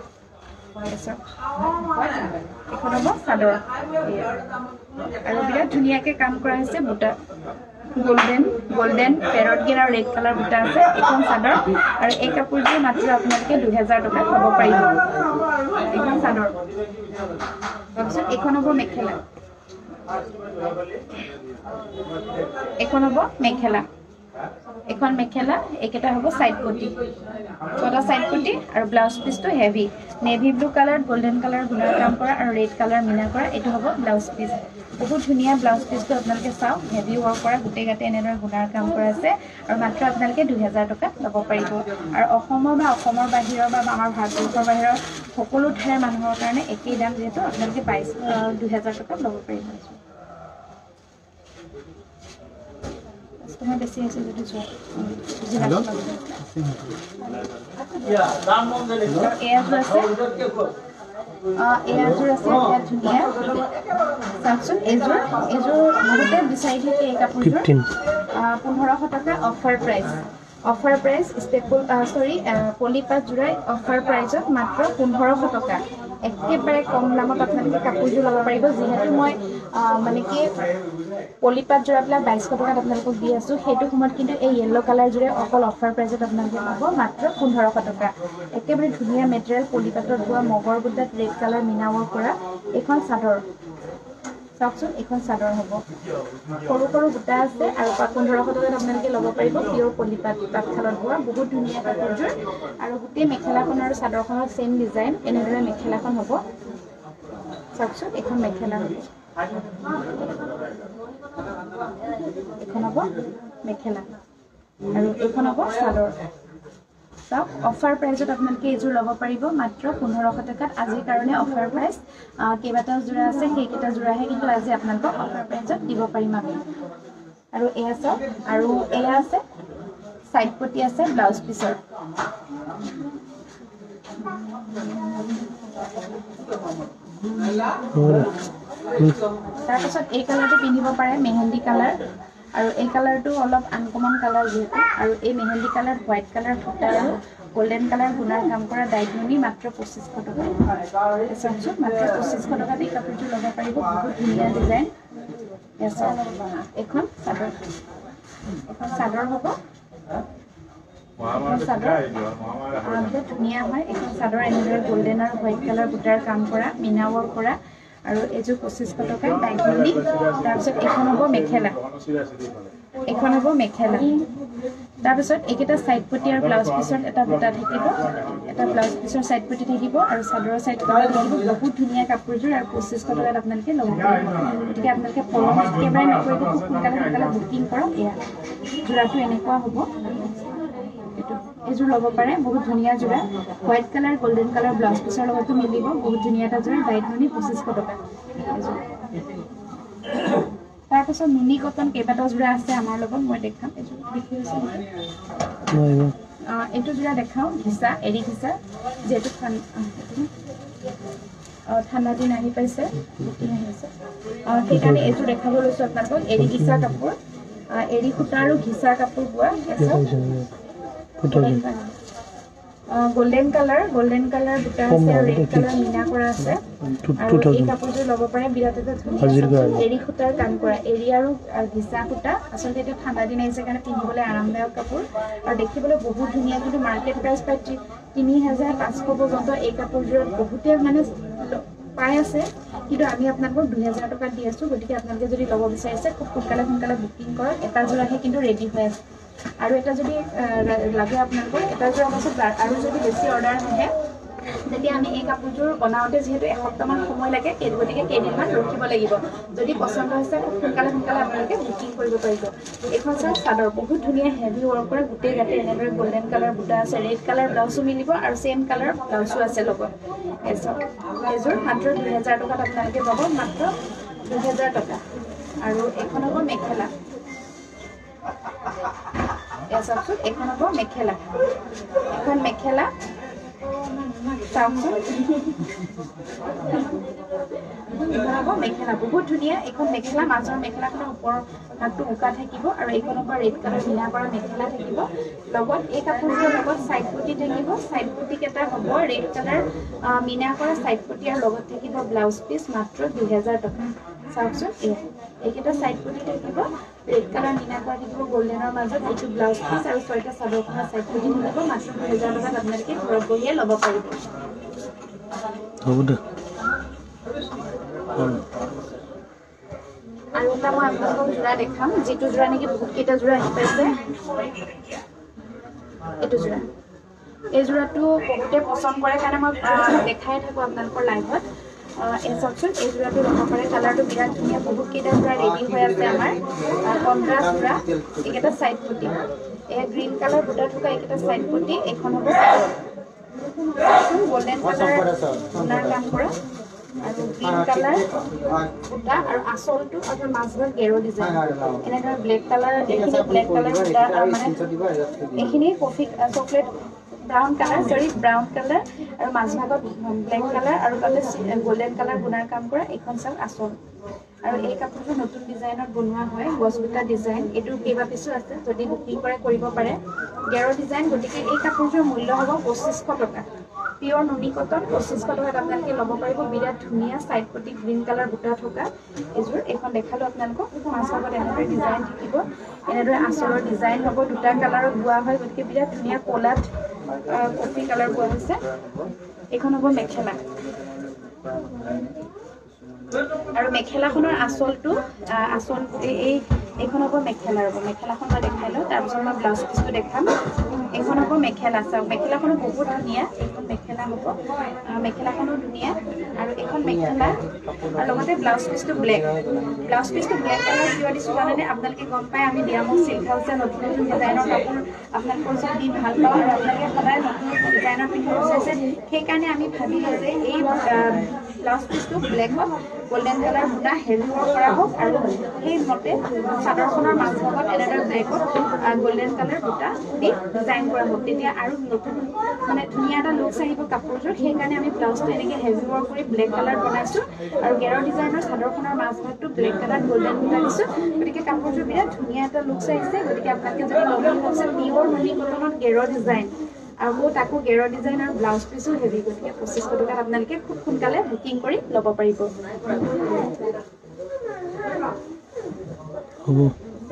এখন হ'ব চাদৰ আৰু বিৰাট ধুনীয়াকৈ কাম কৰা হৈছে বুটা গোল্ডেন গোল্ডেন পেৰট গ্ৰীণ আৰু ৰেড কালাৰ বুটা আছে এখন চাদৰ আৰু এই কাপোৰযোৰ মাত্ৰ আপোনালোকে দুহেজাৰ টকাত ল'ব পাৰিব এখন চাদৰ তাৰপিছত এইখন হ'ব মেখেলা এইখন হ'ব মেখেলা এখন মেখেলা এইকেইটা হ'ব সাইড পটি ছটা সাইড পটি আৰু ব্লাউজ পিসটো heavy navy blue colour golden colour গুণাৰ কাম কৰা আৰু ৰেড কালাৰ মিনা কৰা এইটো হ'ব ব্লাউজ পিস বহুত ধুনীয়া ব্লাউজ পিসটো আপোনালোকে চাওক হেভি ৱৰ্ক কৰা গোটেই গাতে এনেদৰে গুণাৰ কাম কৰা আছে আৰু মাত্ৰ আপোনালোকে দুহেজাৰ টকাত ল'ব পাৰিব আৰু অসমৰ বা অসমৰ বাহিৰৰ বা আমাৰ ভাৰতবৰ্ষৰ বাহিৰৰ সকলো ঠাইৰ মানুহৰ কাৰণে একেই দাম যিহেতু আপোনালোকে বাইছ দুহেজাৰ টকাত ল'ব পাৰিব তোমার বেশি আছে যদি জোর হ্যালো ইয়া দাম মন দিলে এয়ার আছে আ এয়ার জোর আছে এয়ার ধুনিয়া সামসুং এজোর এজোর বহুতে বিচাৰি থাকে এই কাপোৰযোৰ পোন্ধৰশ টকা offer price offer price staple সৰি পলিপাট জোৰাই অফাৰ প্ৰাইসত মাত্ৰ পোন্ধৰশ টকা একেবাৰে কম দামত আপোনালোকে কাপোৰযোৰ ল'ব পাৰিব যিহেতু মই মানে কি পলিপাট জোৰাবিলাক বাইশ টকাত আপোনালোকক দি আছোঁ সেইটো সময়ত কিন্তু এই য়েল্ল' কালাৰ জোৰে অকল অফাৰ প্ৰাইজত আপোনালোকে পাব মাত্ৰ পোন্ধৰশ টকা একেবাৰে ধুনীয়া মেটেৰিয়েল পলিপাটত বোৱা মগৰ বুটাত ৰেড কালাৰ মিনা ৱৰ্ক কৰা এইখন চাদৰ চাওকচোন এইখন চাদৰ হ'ব সৰু সৰু বুটা আছে আৰু পোন্ধৰশ টকাত আপোনালোকে ল'ব পাৰিব পিয়ৰ পলিপাট তাঁতশালত বোৱা বহুত ধুনীয়া কাপোৰযোৰ আৰু গোটেই মেখেলাখন আৰু চাদৰখনৰ ছেইম ডিজাইন এনেদৰে মেখেলাখন হ'ব চাওকচোন এইখন মেখেলা হ'ব এইখন হ'ব মেখেলা আৰু এইখন হ'ব চাদৰ চাওক অফাৰ প্ৰাইজত আপোনালোকে এইযোৰ ল'ব পাৰিব মাত্ৰ পোন্ধৰশ টকাত আজিৰ কাৰণে অফাৰ প্ৰাইচ কেইবাটাও জোৰা আছে সেইকেইটা জোৰাহে কিন্তু আজি আপোনালোকক অফাৰ প্ৰাইজত দিব পাৰিম আমি আৰু এয়া চাওক আৰু এয়া আছে সাইড পটি আছে ব্লাউজ পিছৰ তাৰপিছত এই কালাৰটো পিন্ধিব পাৰে মেহেন্দি কালাৰ আৰু এই কালাৰটো অলপ আনকমন কালাৰ যিহেতু আৰু এই মেহেন্দি কালাৰ হোৱাইট কালাৰ ফুটা আৰু গোল্ডেন কালাৰ গুণাৰ কাম কৰা ডাইটমনি মাত্ৰ পঁচিছশ টকা চাওকচোন মাত্ৰ পঁচিছশ টকাত এই কাপোৰযোৰ ল'ব পাৰিব বহুত ধুনীয়া ডিজাইন এখন চাদৰ এখন চাদৰ হ'ব এখন চাদৰ বহুত ধুনীয়া হয় এখন চাদৰ এনেদৰে গোল্ডেন আৰু হোৱাইট কালাৰ বুটাৰ কাম কৰা মিনা ৱৰ্ক কৰা আৰু এযোৰ পঁচিছশ টকাত ডাইটমনি তাৰপিছত এখন হ'ব মেখেলা এখন হ'ব মেখেলা তাৰপিছত এইকেইটা ছাইড পটি আৰু ব্লাউজ পিছত এটা বুটা থাকিব এটা ব্লাউজ পিছৰ ছাইড পটি থাকিব আৰু চাদৰৰ ছাইড পটি থাকিব বহুত ধুনীয়া কাপোৰযোৰ আৰু পঁচিছশ টকাত আপোনালোকে ল'ব পাৰিব গতিকে আপোনালোকে পলম একেবাৰে নকৰিব খুব সোনকালে সোনকালে বুকিং কৰক এয়া যোৰাটো এনেকুৱা হ'ব এইটো এইযোৰ ল'ব পাৰে বহুত ধুনীয়া যোৰা white colour golden colour blouse পিছৰ লগতো মিলিব বহুত ধুনীয়া এটা যোৰা ডাইটমনি পঁচিছশ টকা এযোৰ তাৰপিছত নুনি কটন কেইবাটাও যোৰা আছে আমাৰ লগত মই দেখাম এইযোৰ দেখি আছে এইটো যোৰা দেখাওঁ ঘিচা এৰী ঘিচা যিহেতু ঠাণ্ডা দিন আহি পাইছে সেইকাৰণে এইযোৰ দেখাব লৈছোঁ আপোনালোকক এৰী ঘিচা কাপোৰ এৰী সূতা আৰু ঘিচা কাপোৰ বোৱা গোল্ডেন কালাৰ গোল্ডেন কালাৰ দুটা আছে আৰু ৰেড কালাৰ মিনা কৰা আছে আৰু এই কাপোৰযোৰ ল'ব পাৰে বিৰাট এটা ধুনীয়া এৰী সূতাৰ কাম কৰা এৰী আৰু ঘিচা সূতা আচলতে এতিয়া ঠাণ্ডা দিন আহিছে কাৰণে পিন্ধিবলৈ আৰামদায়ক কাপোৰ আৰু দেখিবলৈ বহুত ধুনীয়া কিন্তু মাৰ্কেট প্ৰাইচ প্ৰায় তিনি হাজাৰ পাঁচশ পৰ্যন্ত এই কাপোৰযোৰত বহুতে মানে পাই আছে কিন্তু আমি আপোনালোকক দুহেজাৰ টকাত দি আছোঁ গতিকে আপোনালোকে যদি ল'ব বিচাৰিছে খুব সোনকালে সোনকালে বুকিং কৰক এটা যোৰাহে কিন্তু ৰেডি হৈ আছে আৰু এটা যদি লাগে আপোনালোকৰ এটা যোৰা পাছত আৰু যদি বেছি অৰ্ডাৰ আহে তেতিয়া আমি এই কাপোৰযোৰ বনাওঁতে যিহেতু এসপ্তাহমান সময় লাগে গতিকে কেইদিনমান ৰখিব লাগিব যদি পচন্দ হৈছে খুব সোনকালে সোনকালে আপোনালোকে বুকিং কৰিব পাৰিব এইখন চাওক চাদৰ বহুত ধুনীয়া হেভি ৱৰ্ক কৰে গোটেই গাতে এনেদৰে গোল্ডেন কালাৰ বুটা আছে ৰেড কালাৰ ব্লাউজো মিলিব আৰু ছেম কালাৰ ব্লাউজো আছে লগত এইযোৰ মাত্ৰ দুহেজাৰ টকাত আপোনালোকে পাব মাত্ৰ দুহেজাৰ টকা আৰু এইখন হ'ব মেখেলা চাওকচোন এইখন হ'ব মেখেলা এখন মেখেলা চাওকচোন এইখন হ'ব মেখেলা বহুত ধুনীয়া এইখন মেখেলা মাজৰ মেখেলাখনৰ ওপৰৰ ভাগটো উকা থাকিব আৰু এইখনৰ পৰা ৰেড কালাৰ মিনা কৰা মেখেলা থাকিব লগত এই কাপোৰযোৰৰ লগত ছাইড পটি থাকিব ছাইড পটিকেইটা হ'ব ৰেড কালাৰ মিনা কৰা ছাইড পটি আৰু লগত থাকিব ব্লাউজ পিচ মাত্ৰ দুহেজাৰ টকা চাওকচোন এয়া এইকেইটা ছাইড পটি থাকিব ৰেড কালাৰ মিনা কৰা থাকিব গোল্ডেনৰ মাজত এইটো ব্লাউজ পিচ আৰু ছয়টা চাদৰখনৰ ছাইড পটি থাকিব মাত্ৰ দুহেজাৰ টকাত আপোনালোকে ঘৰত বহিয়ে ল'ব পাৰিব হ'ব দে আৰু এটা মই আপোনালোকক যোৰা দেখাম যিটো যোৰা নেকি বহুতকেইটা যোৰা আহি পাইছে এইটো যোৰা এই যোৰাটো বহুতে পচন্দ কৰে কাৰণে মই দেখাই থাকোঁ আপোনালোকৰ লাইভত এই চাওকচোন এই যোৰাটো ল'ব পাৰে কালাৰটো বিৰাট ধুনীয়া বহুতকেইটা যোৰা ৰেডি হৈ আছে আমাৰ কণ্ট্ৰাষ্ট যোৰা এইকেইটা ছাইড পটি এই গ্ৰীণ কালাৰ বুটা থকা এইকেইটা ছাইড পটি এইখন হ'ব গোল্ডেন কালাৰ সোণাৰ কাম কৰা আৰু গ্ৰীণ কালাৰ বুটা আৰু আচলটো আপোনাৰ মাজভাগ গেৰো ডিজাইন এনেদৰে ব্লেক কালাৰ এইখিনি ব্লেক কালাৰ বুটা আৰু মানে এইখিনি কফি চকলেট ব্ৰাউন কালাৰ চৰি ব্ৰাউন কালাৰ আৰু মাজভাগত ব্লেক কালাৰ আৰু তাতে গোল্ডেন কালাৰ গুণাৰ কাম কৰা এইখন চাওক আচল আৰু এই কাপোৰটো নতুন ডিজাইনত বনোৱা হয় গছবিটা ডিজাইন এইটো কেইবা পিছো আছে যদি বুকিং কৰে কৰিব পাৰে গেৰো ডিজাইন গতিকে এই কাপোৰযোৰ মূল্য হ'ব পঁচিছশ টকা পিয়ৰ নুনি কটন পঁচিছশ টকাত আপোনালোকে ল'ব পাৰিব বিৰাট ধুনীয়া ছাইড পটি গ্ৰীণ কালাৰ বুটা থকা এইযোৰ এইখন দেখালোঁ আপোনালোকক মাজভাগত এনেদৰে ডিজাইন থাকিব এনেদৰে আচলৰ ডিজাইন হ'ব দুটা কালাৰত বোৱা হয় গতিকে বিৰাট ধুনীয়া ক'লাত কফি কালাৰ পোৱা হৈছে এইখন হ'ব মেখেলা আৰু মেখেলাখনৰ আচলটো আচল এই এইখন হ'ব মেখেলা ৰ'ব মেখেলাখন মই দেখাই লওঁ তাৰপিছত মই ব্লাউজ পিচটো দেখাম এইখন হ'ব মেখেলা চাওক মেখেলাখনো বহুত ধুনীয়া এইখন মেখেলা হ'ব মেখেলাখনো ধুনীয়া আৰু এইখন মেখেলা আৰু লগতে ব্লাউজ পিচটো ব্লেক ব্লাউজ পিচটো ব্লেক কালাৰ কিয় দিছোঁ জানেনে আপোনালোকে গম পায় আমি দিয়ামক চিল্ক হাউচে নতুন নতুন ডিজাইনৰ কাপোৰ আপোনালোকৰ ওচৰত দি ভাল পাওঁ আৰু আপোনালোকে সদায় নতুন নতুন ডিজাইনৰ পিন্ধিব বিচাৰিছে সেইকাৰণে আমি ভাবিলোঁ যে এই ব্লাউজ পিচটো ব্লেকত গোল্ডেন কালাৰ বুটা হেভি ৱৰ্ক কৰা হওক আৰু সেইমতে চাদৰখনৰ মাজভাগত এনেদৰে ব্লেকত গোল্ডেন কালাৰ বুটা দি ডিজাইন কৰা হ'ব তেতিয়া আৰু নতুন মানে ধুনীয়া এটা লুকছ আহিব কাপোৰযোৰ সেইকাৰণে আমি ব্লাউজটো এনেকৈ হেভি ৱৰ্ক কৰি ব্লেক কালাৰ বনাইছোঁ আৰু গেৰৰ ডিজাইনৰ চাদৰখনৰ মাজভাগটো ব্লেক কালাৰ গোল্ডেন বুটা দিছোঁ গতিকে কাপোৰযোৰ বিৰাট ধুনীয়া এটা লুকছ আহিছে গতিকে আপোনালোকে যদি ল'ব ভাবিছে পিয়ৰ নুনি কটনত গেৰৰ ডিজাইন আৰু তাকো গেৰৰ ডিজাইন আৰু ব্লাউজ পিছো হেভি গতিকে পঁচিছশ টকাত আপোনালোকে খুব সোনকালে বুকিং কৰি ল'ব পাৰিব হ'ব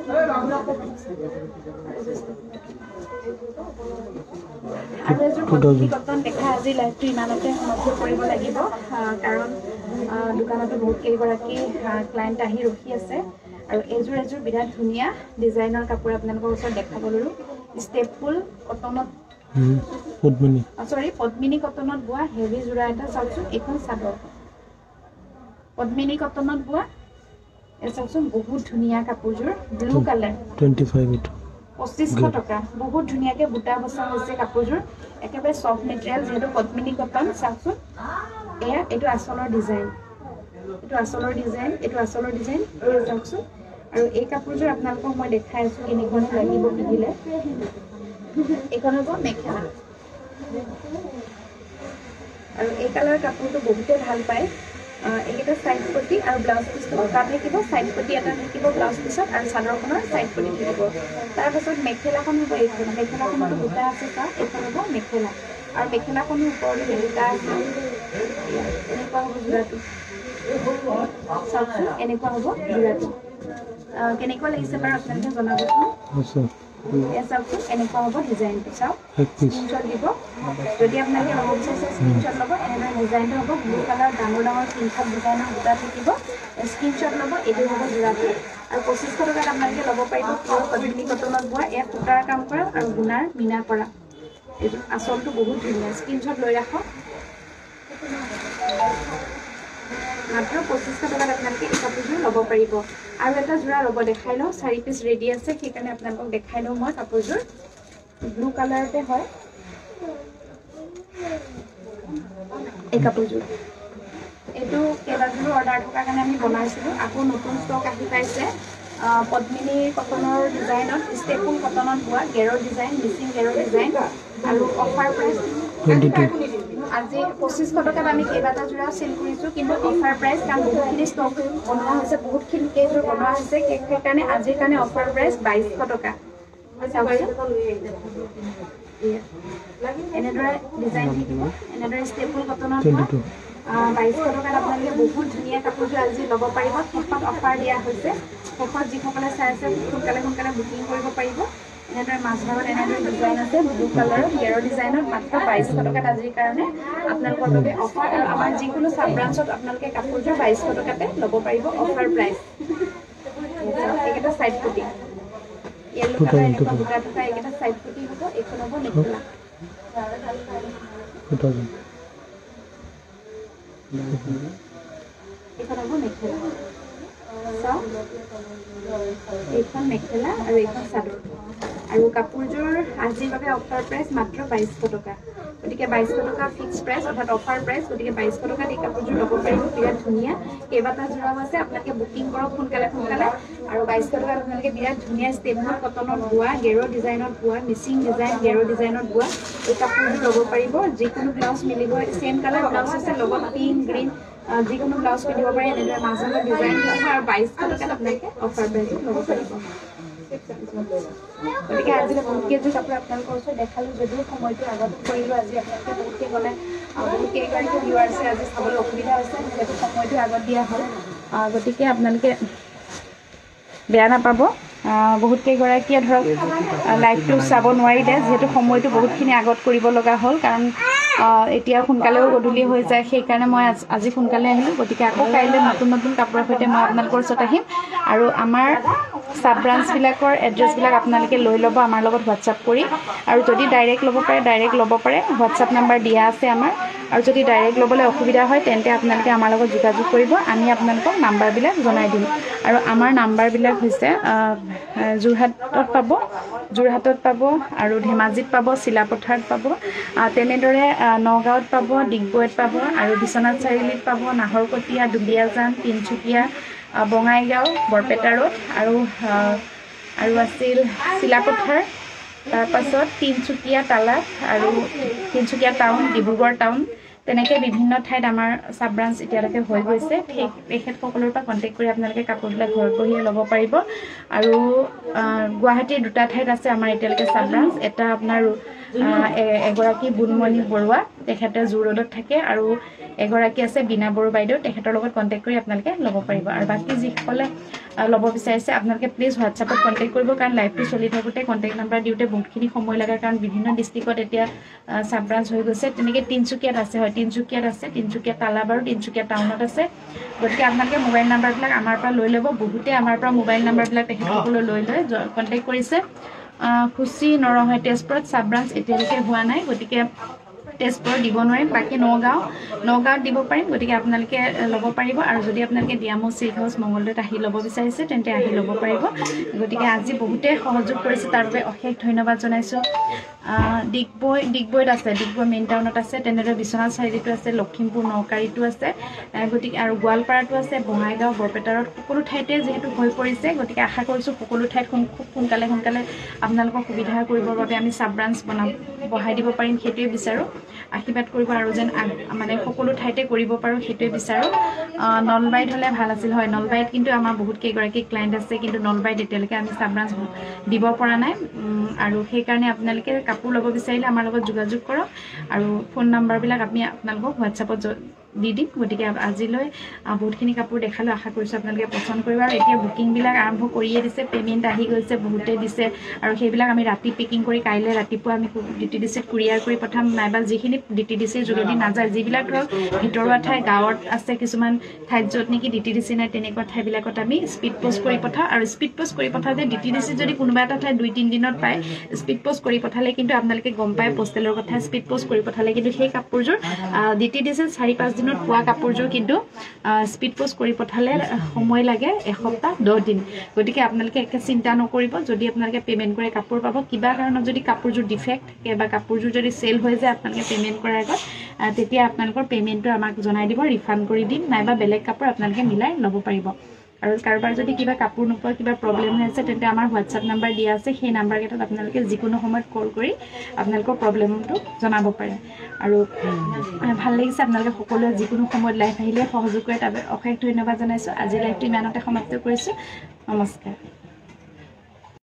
আৰু এযোৰ পদ্মিনী কটন দেখা আজি লাইভটো ইমানতে সমাপ্ত কৰিব লাগিব কাৰণ দোকানতো বহুত কেইগৰাকী ক্লায়েণ্ট আহি ৰখি আছে আৰু এযোৰ এযোৰ বিৰাট ধুনীয়া ডিজাইনৰ কাপোৰ আপোনালোকৰ ওচৰত দেখাব ল'লোঁ ষ্টেপ ফুল কটনত পদ্মিনী সৰি পদ্মিনী কটনত বোৱা হেভি যোৰা এটা চাওকচোন এইখন চাদৰ পদ্মিনী কটনত বোৱা এই চাওকচোন বহুত ধুনীয়া কাপোৰযোৰ ব্লু কালাৰ টুৱেণ্টি ফাইভ এইটো পঁচিছশ টকা বহুত ধুনীয়াকৈ বুটা বচা হৈছে কাপোৰযোৰ একেবাৰে চফ্ট মেটেৰিয়েল যিহেতু পদ্মিনী কটন চাওকচোন এয়া এইটো আচলৰ ডিজাইন এইটো আচলৰ ডিজাইন এইটো আচলৰ ডিজাইন এয়া চাওকচোন আৰু এই কাপোৰযোৰ আপোনালোকক মই দেখাই আছোঁ কেনেকুৱা লাগিব পিন্ধিলে এইখন হ'ব মেখেলা আৰু এই কালাৰ কাপোৰটো বহুতে ভাল পায় এইকেইটা চাইড পটি আৰু ব্লাউজ পিচটো বগা থাকিব চাইড পটি এটা থাকিব ব্লাউজ পিছত আৰু চাদৰখনৰ চাইড পটি থাকিব তাৰপাছত মেখেলাখন হ'ব এইখন মেখেলাখনতো বুটা আছে চাওক এইখন হ'ব মেখেলা আৰু মেখেলাখনৰ ওপৰতে বুটা আছে এনেকুৱা হ'ব যোৰাটো চাওকচোন এনেকুৱা হ'ব যোৰাটো কেনেকুৱা লাগিছে বাৰু আপোনালোকে জনাবচোন এয়া চাওকচোন এনেকুৱা হ'ব ডিজাইনটো চাওক স্ক্ৰীনশ্বট দিব যদি আপোনালোকে ল'ব বিচাৰিছে স্ক্ৰীনশ্বট ল'ব এনেদৰে ডিজাইনটো হ'ব ব্লু কালাৰ ডাঙৰ ডাঙৰ তিনিটা ডিজাইনৰ বুটা থাকিব স্ক্ৰীনশ্বট ল'ব এইটো হ'ব যোৰাটো আৰু পঁচিছশ টকাত আপোনালোকে ল'ব পাৰিব পিয়ৰ পদ্মিনী কটনত বোৱা এয়া সূতাৰ কাম কৰা আৰু গুণাৰ মীনা কৰা এইটো আচলটো বহুত ধুনীয়া স্ক্ৰীনশ্বট লৈ ৰাখক মাত্ৰ পঁচিছশ টকাত আপোনালোকে এই কাপোৰযোৰ ল'ব পাৰিব আৰু এটা যোৰা ৰ'ব দেখাই লওঁ চাৰি পিচ ৰেডি আছে সেইকাৰণে আপোনালোকক দেখাই লওঁ মই কাপোৰযোৰ ব্লু কালাৰতে হয় এই কাপোৰযোৰ এইটো কেইবাযোৰো অৰ্ডাৰ থকাৰ কাৰণে আমি বনাইছিলোঁ আকৌ নতুন ষ্টক আহি পাইছে পদ্মিনী কটনৰ ডিজাইনত ষ্টেপুল কটনত বোৱা গেৰৰ ডিজাইন মিচিং গেৰৰ ডিজাইন আৰু অফাৰ প্ৰাইচ আজি পঁচিছশ টকাত আমি কেইবাটা যোৰা চেল কৰিছোঁ কিন্তু অফাৰ প্ৰাইচ কাৰণ বহুতখিনি ষ্টক বনোৱা হৈছে বহুতখিনি কেইযোৰ বনোৱা হৈছে সেইকাৰণে আজিৰ কাৰণে অফাৰ প্ৰাইচ বাইছশ টকা এনেদৰে ডিজাইন থাকিব এনেদৰে ষ্টেপুল কটনত বাইছশ টকাত আপোনালোকে বহুত ধুনীয়া কাপোৰযোৰ আজি ল'ব পাৰিব শেষত অফাৰ দিয়া হৈছে শেষত যিসকলে চাই আছে সোনকালে সোনকালে বুকিং কৰিব পাৰিব এনেদৰে মাজভাগত এনেদৰে ডিজাইন আছে ব্লু কালাৰৰ গেৰৰ ডিজাইনত মাত্ৰ বাইছশ টকাত আজিৰ কাৰণে আপোনালোকৰ বাবে অফাৰ আৰু আমাৰ যিকোনো চাব ব্ৰাঞ্চত আপোনালোকে কাপোৰযোৰ বাইছশ টকাতে ল'ব পাৰিব অফাৰ প্ৰাইচ এইকেইটা চাইড কুটি য়েল্লো কালাৰ এনেকুৱা বুটা থকা এইকেইটা চাইড কুটি হ'ব এইখন হ'ব মেখেলা এইখন হ'ব মেখেলা চাওক এইখন মেখেলা আৰু এইখন চাদৰ আৰু কাপোৰযোৰ আজিৰ বাবে অফাৰ প্ৰাইচ মাত্ৰ বাইছশ টকা গতিকে বাইছশ টকা ফিক্স প্ৰাইচ অৰ্থাৎ অফাৰ প্ৰাইচ গতিকে বাইছশ টকাত এই কাপোৰযোৰ ল'ব পাৰিব বিৰাট ধুনীয়া কেইবাটা যোৰাও আছে আপোনালোকে বুকিং কৰক সোনকালে সোনকালে আৰু বাইছশ টকাত আপোনালোকে বিৰাট ধুনীয়া ষ্টেপুল কটনত বোৱা গেৰৰ ডিজাইনত বোৱা মিচিং ডিজাইন গেৰৰ ডিজাইনত বোৱা এই কাপোৰযোৰ ল'ব পাৰিব যিকোনো ব্লাউজ মিলিব ছেম কালাৰ ব্লাউজ আছে লগত পিংক গ্ৰীণ যিকোনো ব্লাউজ পিন্ধিব পাৰে এনেদৰে মাজত ডিজাইন থাকিব আৰু বাইছশ টকাত আপোনালোকে অফাৰ প্ৰাইচত ল'ব পাৰিব গতিকে আজিলৈ বহুত কেইযোৰ কাপোৰ আপোনালোকৰ ওচৰত দেখালোঁ যদিও সময়টো আগত কৰিলোঁ আজি আপোনালোকে বহুতকেই গ'লে বহুত কেইগৰাকী ভিউৱাৰ্ছে আজি চাবলৈ অসুবিধা হৈছে যিহেতু সময়টো আগত দিয়া হ'ল গতিকে আপোনালোকে বেয়া নাপাব বহুত কেইগৰাকীয়ে ধৰক লাইভটো চাব নোৱাৰিলে যিহেতু সময়টো বহুতখিনি আগত কৰিব লগা হ'ল কাৰণ এতিয়া সোনকালেও গধূলি হৈ যায় সেইকাৰণে মই আজি সোনকালে আহিলোঁ গতিকে আকৌ কাইলৈ নতুন নতুন কাপোৰৰ সৈতে মই আপোনালোকৰ ওচৰত আহিম আৰু আমাৰ সাব ব্ৰাঞ্চবিলাকৰ এড্ৰেছবিলাক আপোনালোকে লৈ ল'ব আমাৰ লগত হোৱাটছআপ কৰি আৰু যদি ডাইৰেক্ট ল'ব পাৰে ডাইৰেক্ট ল'ব পাৰে হোৱাটছআপ নাম্বাৰ দিয়া আছে আমাৰ আৰু যদি ডাইৰেক্ট ল'বলৈ অসুবিধা হয় তেন্তে আপোনালোকে আমাৰ লগত যোগাযোগ কৰিব আমি আপোনালোকক নাম্বাৰবিলাক জনাই দিম আৰু আমাৰ নাম্বাৰবিলাক হৈছে যোৰহাটত পাব যোৰহাটত পাব আৰু ধেমাজিত পাব চিলাপথাৰত পাব তেনেদৰে নগাঁৱত পাব ডিগবৈত পাব আৰু বিশ্বনাথ চাৰিআলিত পাব নাহৰকটীয়া দুলীয়াজান তিনিচুকীয়া বঙাইগাঁও বৰপেটা ৰোড আৰু আৰু আছিল চিলাপথাৰ তাৰপাছত তিনচুকীয়া তালাপ আৰু তিনচুকীয়া টাউন ডিব্ৰুগড় টাউন তেনেকৈ বিভিন্ন ঠাইত আমাৰ চাব ব্ৰাঞ্চ এতিয়ালৈকে হৈ গৈছে ঠিক তেখেতসকলৰ পৰা কণ্টেক্ট কৰি আপোনালোকে কাপোৰবিলাক ঘৰত বহিয়ে ল'ব পাৰিব আৰু গুৱাহাটীৰ দুটা ঠাইত আছে আমাৰ এতিয়ালৈকে চাব ব্ৰাঞ্চ এটা আপোনাৰ এগৰাকী বুনমণি বৰুৱা তেখেতে জু ৰোডত থাকে আৰু এগৰাকী আছে বীণা বড়ো বাইদেউ তেখেতৰ লগত কণ্টেক্ট কৰি আপোনালোকে ল'ব পাৰিব আৰু বাকী যিসকলে ল'ব বিচাৰিছে আপোনালোকে প্লিজ হোৱাটছআপত কণ্টেক্ট কৰিব কাৰণ লাইভটো চলি থাকোঁতে কণ্টেক্ট নাম্বাৰ দিওঁতে বহুতখিনি সময় লাগে কাৰণ বিভিন্ন ডিষ্ট্ৰিক্টত এতিয়া চাব ব্ৰাঞ্চ হৈ গৈছে তেনেকৈ তিনচুকীয়াত আছে হয় তিনচুকীয়াত আছে তিনচুকীয়া তালাব আৰু তিনচুকীয়া টাউনত আছে গতিকে আপোনালোকে মোবাইল নাম্বাৰবিলাক আমাৰ পৰা লৈ ল'ব বহুতে আমাৰ পৰা মোবাইল নাম্বাৰবিলাক তেখেতসকলৈ লৈ লৈ কণ্টেক্ট কৰিছে খুচি নৰহয় তেজপুৰত চাব ব্ৰাঞ্চ এতিয়ালৈকে হোৱা নাই গতিকে তেজপুৰত দিব নোৱাৰিম বাকী নগাঁও নগাঁৱত দিব পাৰিম গতিকে আপোনালোকে ল'ব পাৰিব আৰু যদি আপোনালোকে ডিয়ামো চিল্ক হাউচ মংগলদৈত আহি ল'ব বিচাৰিছে তেন্তে আহি ল'ব পাৰিব গতিকে আজি বহুতেই সহযোগ কৰিছে তাৰ বাবে অশেষ ধন্যবাদ জনাইছোঁ ডিগবৈ ডিগবৈত আছে ডিগবৈ মেইন টাউনত আছে তেনেদৰে বিশ্বনাথ চাৰিআলিতো আছে লখিমপুৰ নকাৰীতো আছে গতিকে আৰু গোৱালপাৰাতো আছে বঙাইগাঁও বৰপেটাৰত সকলো ঠাইতে যিহেতু হৈ পৰিছে গতিকে আশা কৰিছোঁ সকলো ঠাইত খুব সোনকালে সোনকালে আপোনালোকৰ সুবিধা কৰিবৰ বাবে আমি চাব ব্ৰাঞ্চ বনাম বঢ়াই দিব পাৰিম সেইটোৱে বিচাৰোঁ আশীৰ্বাদ কৰিব আৰু যেন মানে সকলো ঠাইতে কৰিব পাৰোঁ সেইটোৱে বিচাৰোঁ নলবাৰীত হ'লে ভাল আছিল হয় নলবাৰীত কিন্তু আমাৰ বহুত কেইগৰাকী ক্লায়েণ্ট আছে কিন্তু নলবাৰীত এতিয়ালৈকে আমি চাব ব্ৰাঞ্চ দিব পৰা নাই আৰু সেইকাৰণে আপোনালোকে কাপোৰ ল'ব বিচাৰিলে আমাৰ লগত যোগাযোগ কৰক আৰু ফোন নাম্বাৰবিলাক আমি আপোনালোকক হোৱাটছআপত দি দিম গতিকে আজিলৈ বহুতখিনি কাপোৰ দেখালোঁ আশা কৰিছোঁ আপোনালোকে পচন্দ কৰিব আৰু এতিয়া বুকিংবিলাক আৰম্ভ কৰিয়ে দিছে পে'মেণ্ট আহি গৈছে বহুতে দিছে আৰু সেইবিলাক আমি ৰাতি পেকিং কৰি কাইলৈ ৰাতিপুৱা আমি ডি টি ডি চিত কুৰিয়াৰ কৰি পঠাম নাইবা যিখিনি ডি টি ডি চিৰ যোগেদি নাযায় যিবিলাক ধৰক ভিতৰুৱা ঠাই গাঁৱত আছে কিছুমান ঠাইত য'ত নেকি ডি টি ডি চি নাই তেনেকুৱা ঠাইবিলাকত আমি স্পীড পোষ্ট কৰি পঠাওঁ আৰু স্পীড পোষ্ট কৰি পঠাওঁতে ডি টি ডি চি যদি কোনোবা এটা ঠাই দুই তিনিদিনত পায় স্পীড পোষ্ট কৰি পঠালে কিন্তু আপোনালোকে গম পায় পোষ্টেলৰ কথা স্পীড পোষ্ট কৰি পঠালে কিন্তু সেই কাপোৰযোৰ ডি টি ডি চিত চাৰি পাঁচ দিনত পোৱা কাপোৰযোৰ কিন্তু স্পীড পোষ্ট কৰি পঠালে সময় লাগে এসপ্তাহ দহ দিন গতিকে আপোনালোকে একে চিন্তা নকৰিব যদি আপোনালোকে পে'মেণ্ট কৰে কাপোৰ পাব কিবা কাৰণত যদি কাপোৰযোৰ ডিফেক্ট থাকে বা কাপোৰযোৰ যদি চেল হৈ যায় আপোনালোকে পে'মেণ্ট কৰাৰ আগত তেতিয়া আপোনালোকৰ পে'মেণ্টটো আমাক জনাই দিব ৰিফাণ্ড কৰি দিম নাইবা বেলেগ কাপোৰ আপোনালোকে মিলাই ল'ব পাৰিব আৰু কাৰোবাৰ যদি কিবা কাপোৰ নোপোৱা কিবা প্ৰব্লেম হৈ আছে তেন্তে আমাৰ হোৱাটছআপ নাম্বাৰ দিয়া আছে সেই নাম্বাৰকেইটাত আপোনালোকে যিকোনো সময়ত কল কৰি আপোনালোকৰ প্ৰব্লেমটো জনাব পাৰে আৰু ভাল লাগিছে আপোনালোকে সকলোৱে যিকোনো সময়ত লাইভ আহিলে সহযোগ কৰে তাৰ বাবে অশেষ ধন্যবাদ জনাইছোঁ আজি লাইভটো ইমানতে সমাপ্ত কৰিছোঁ নমস্কাৰ।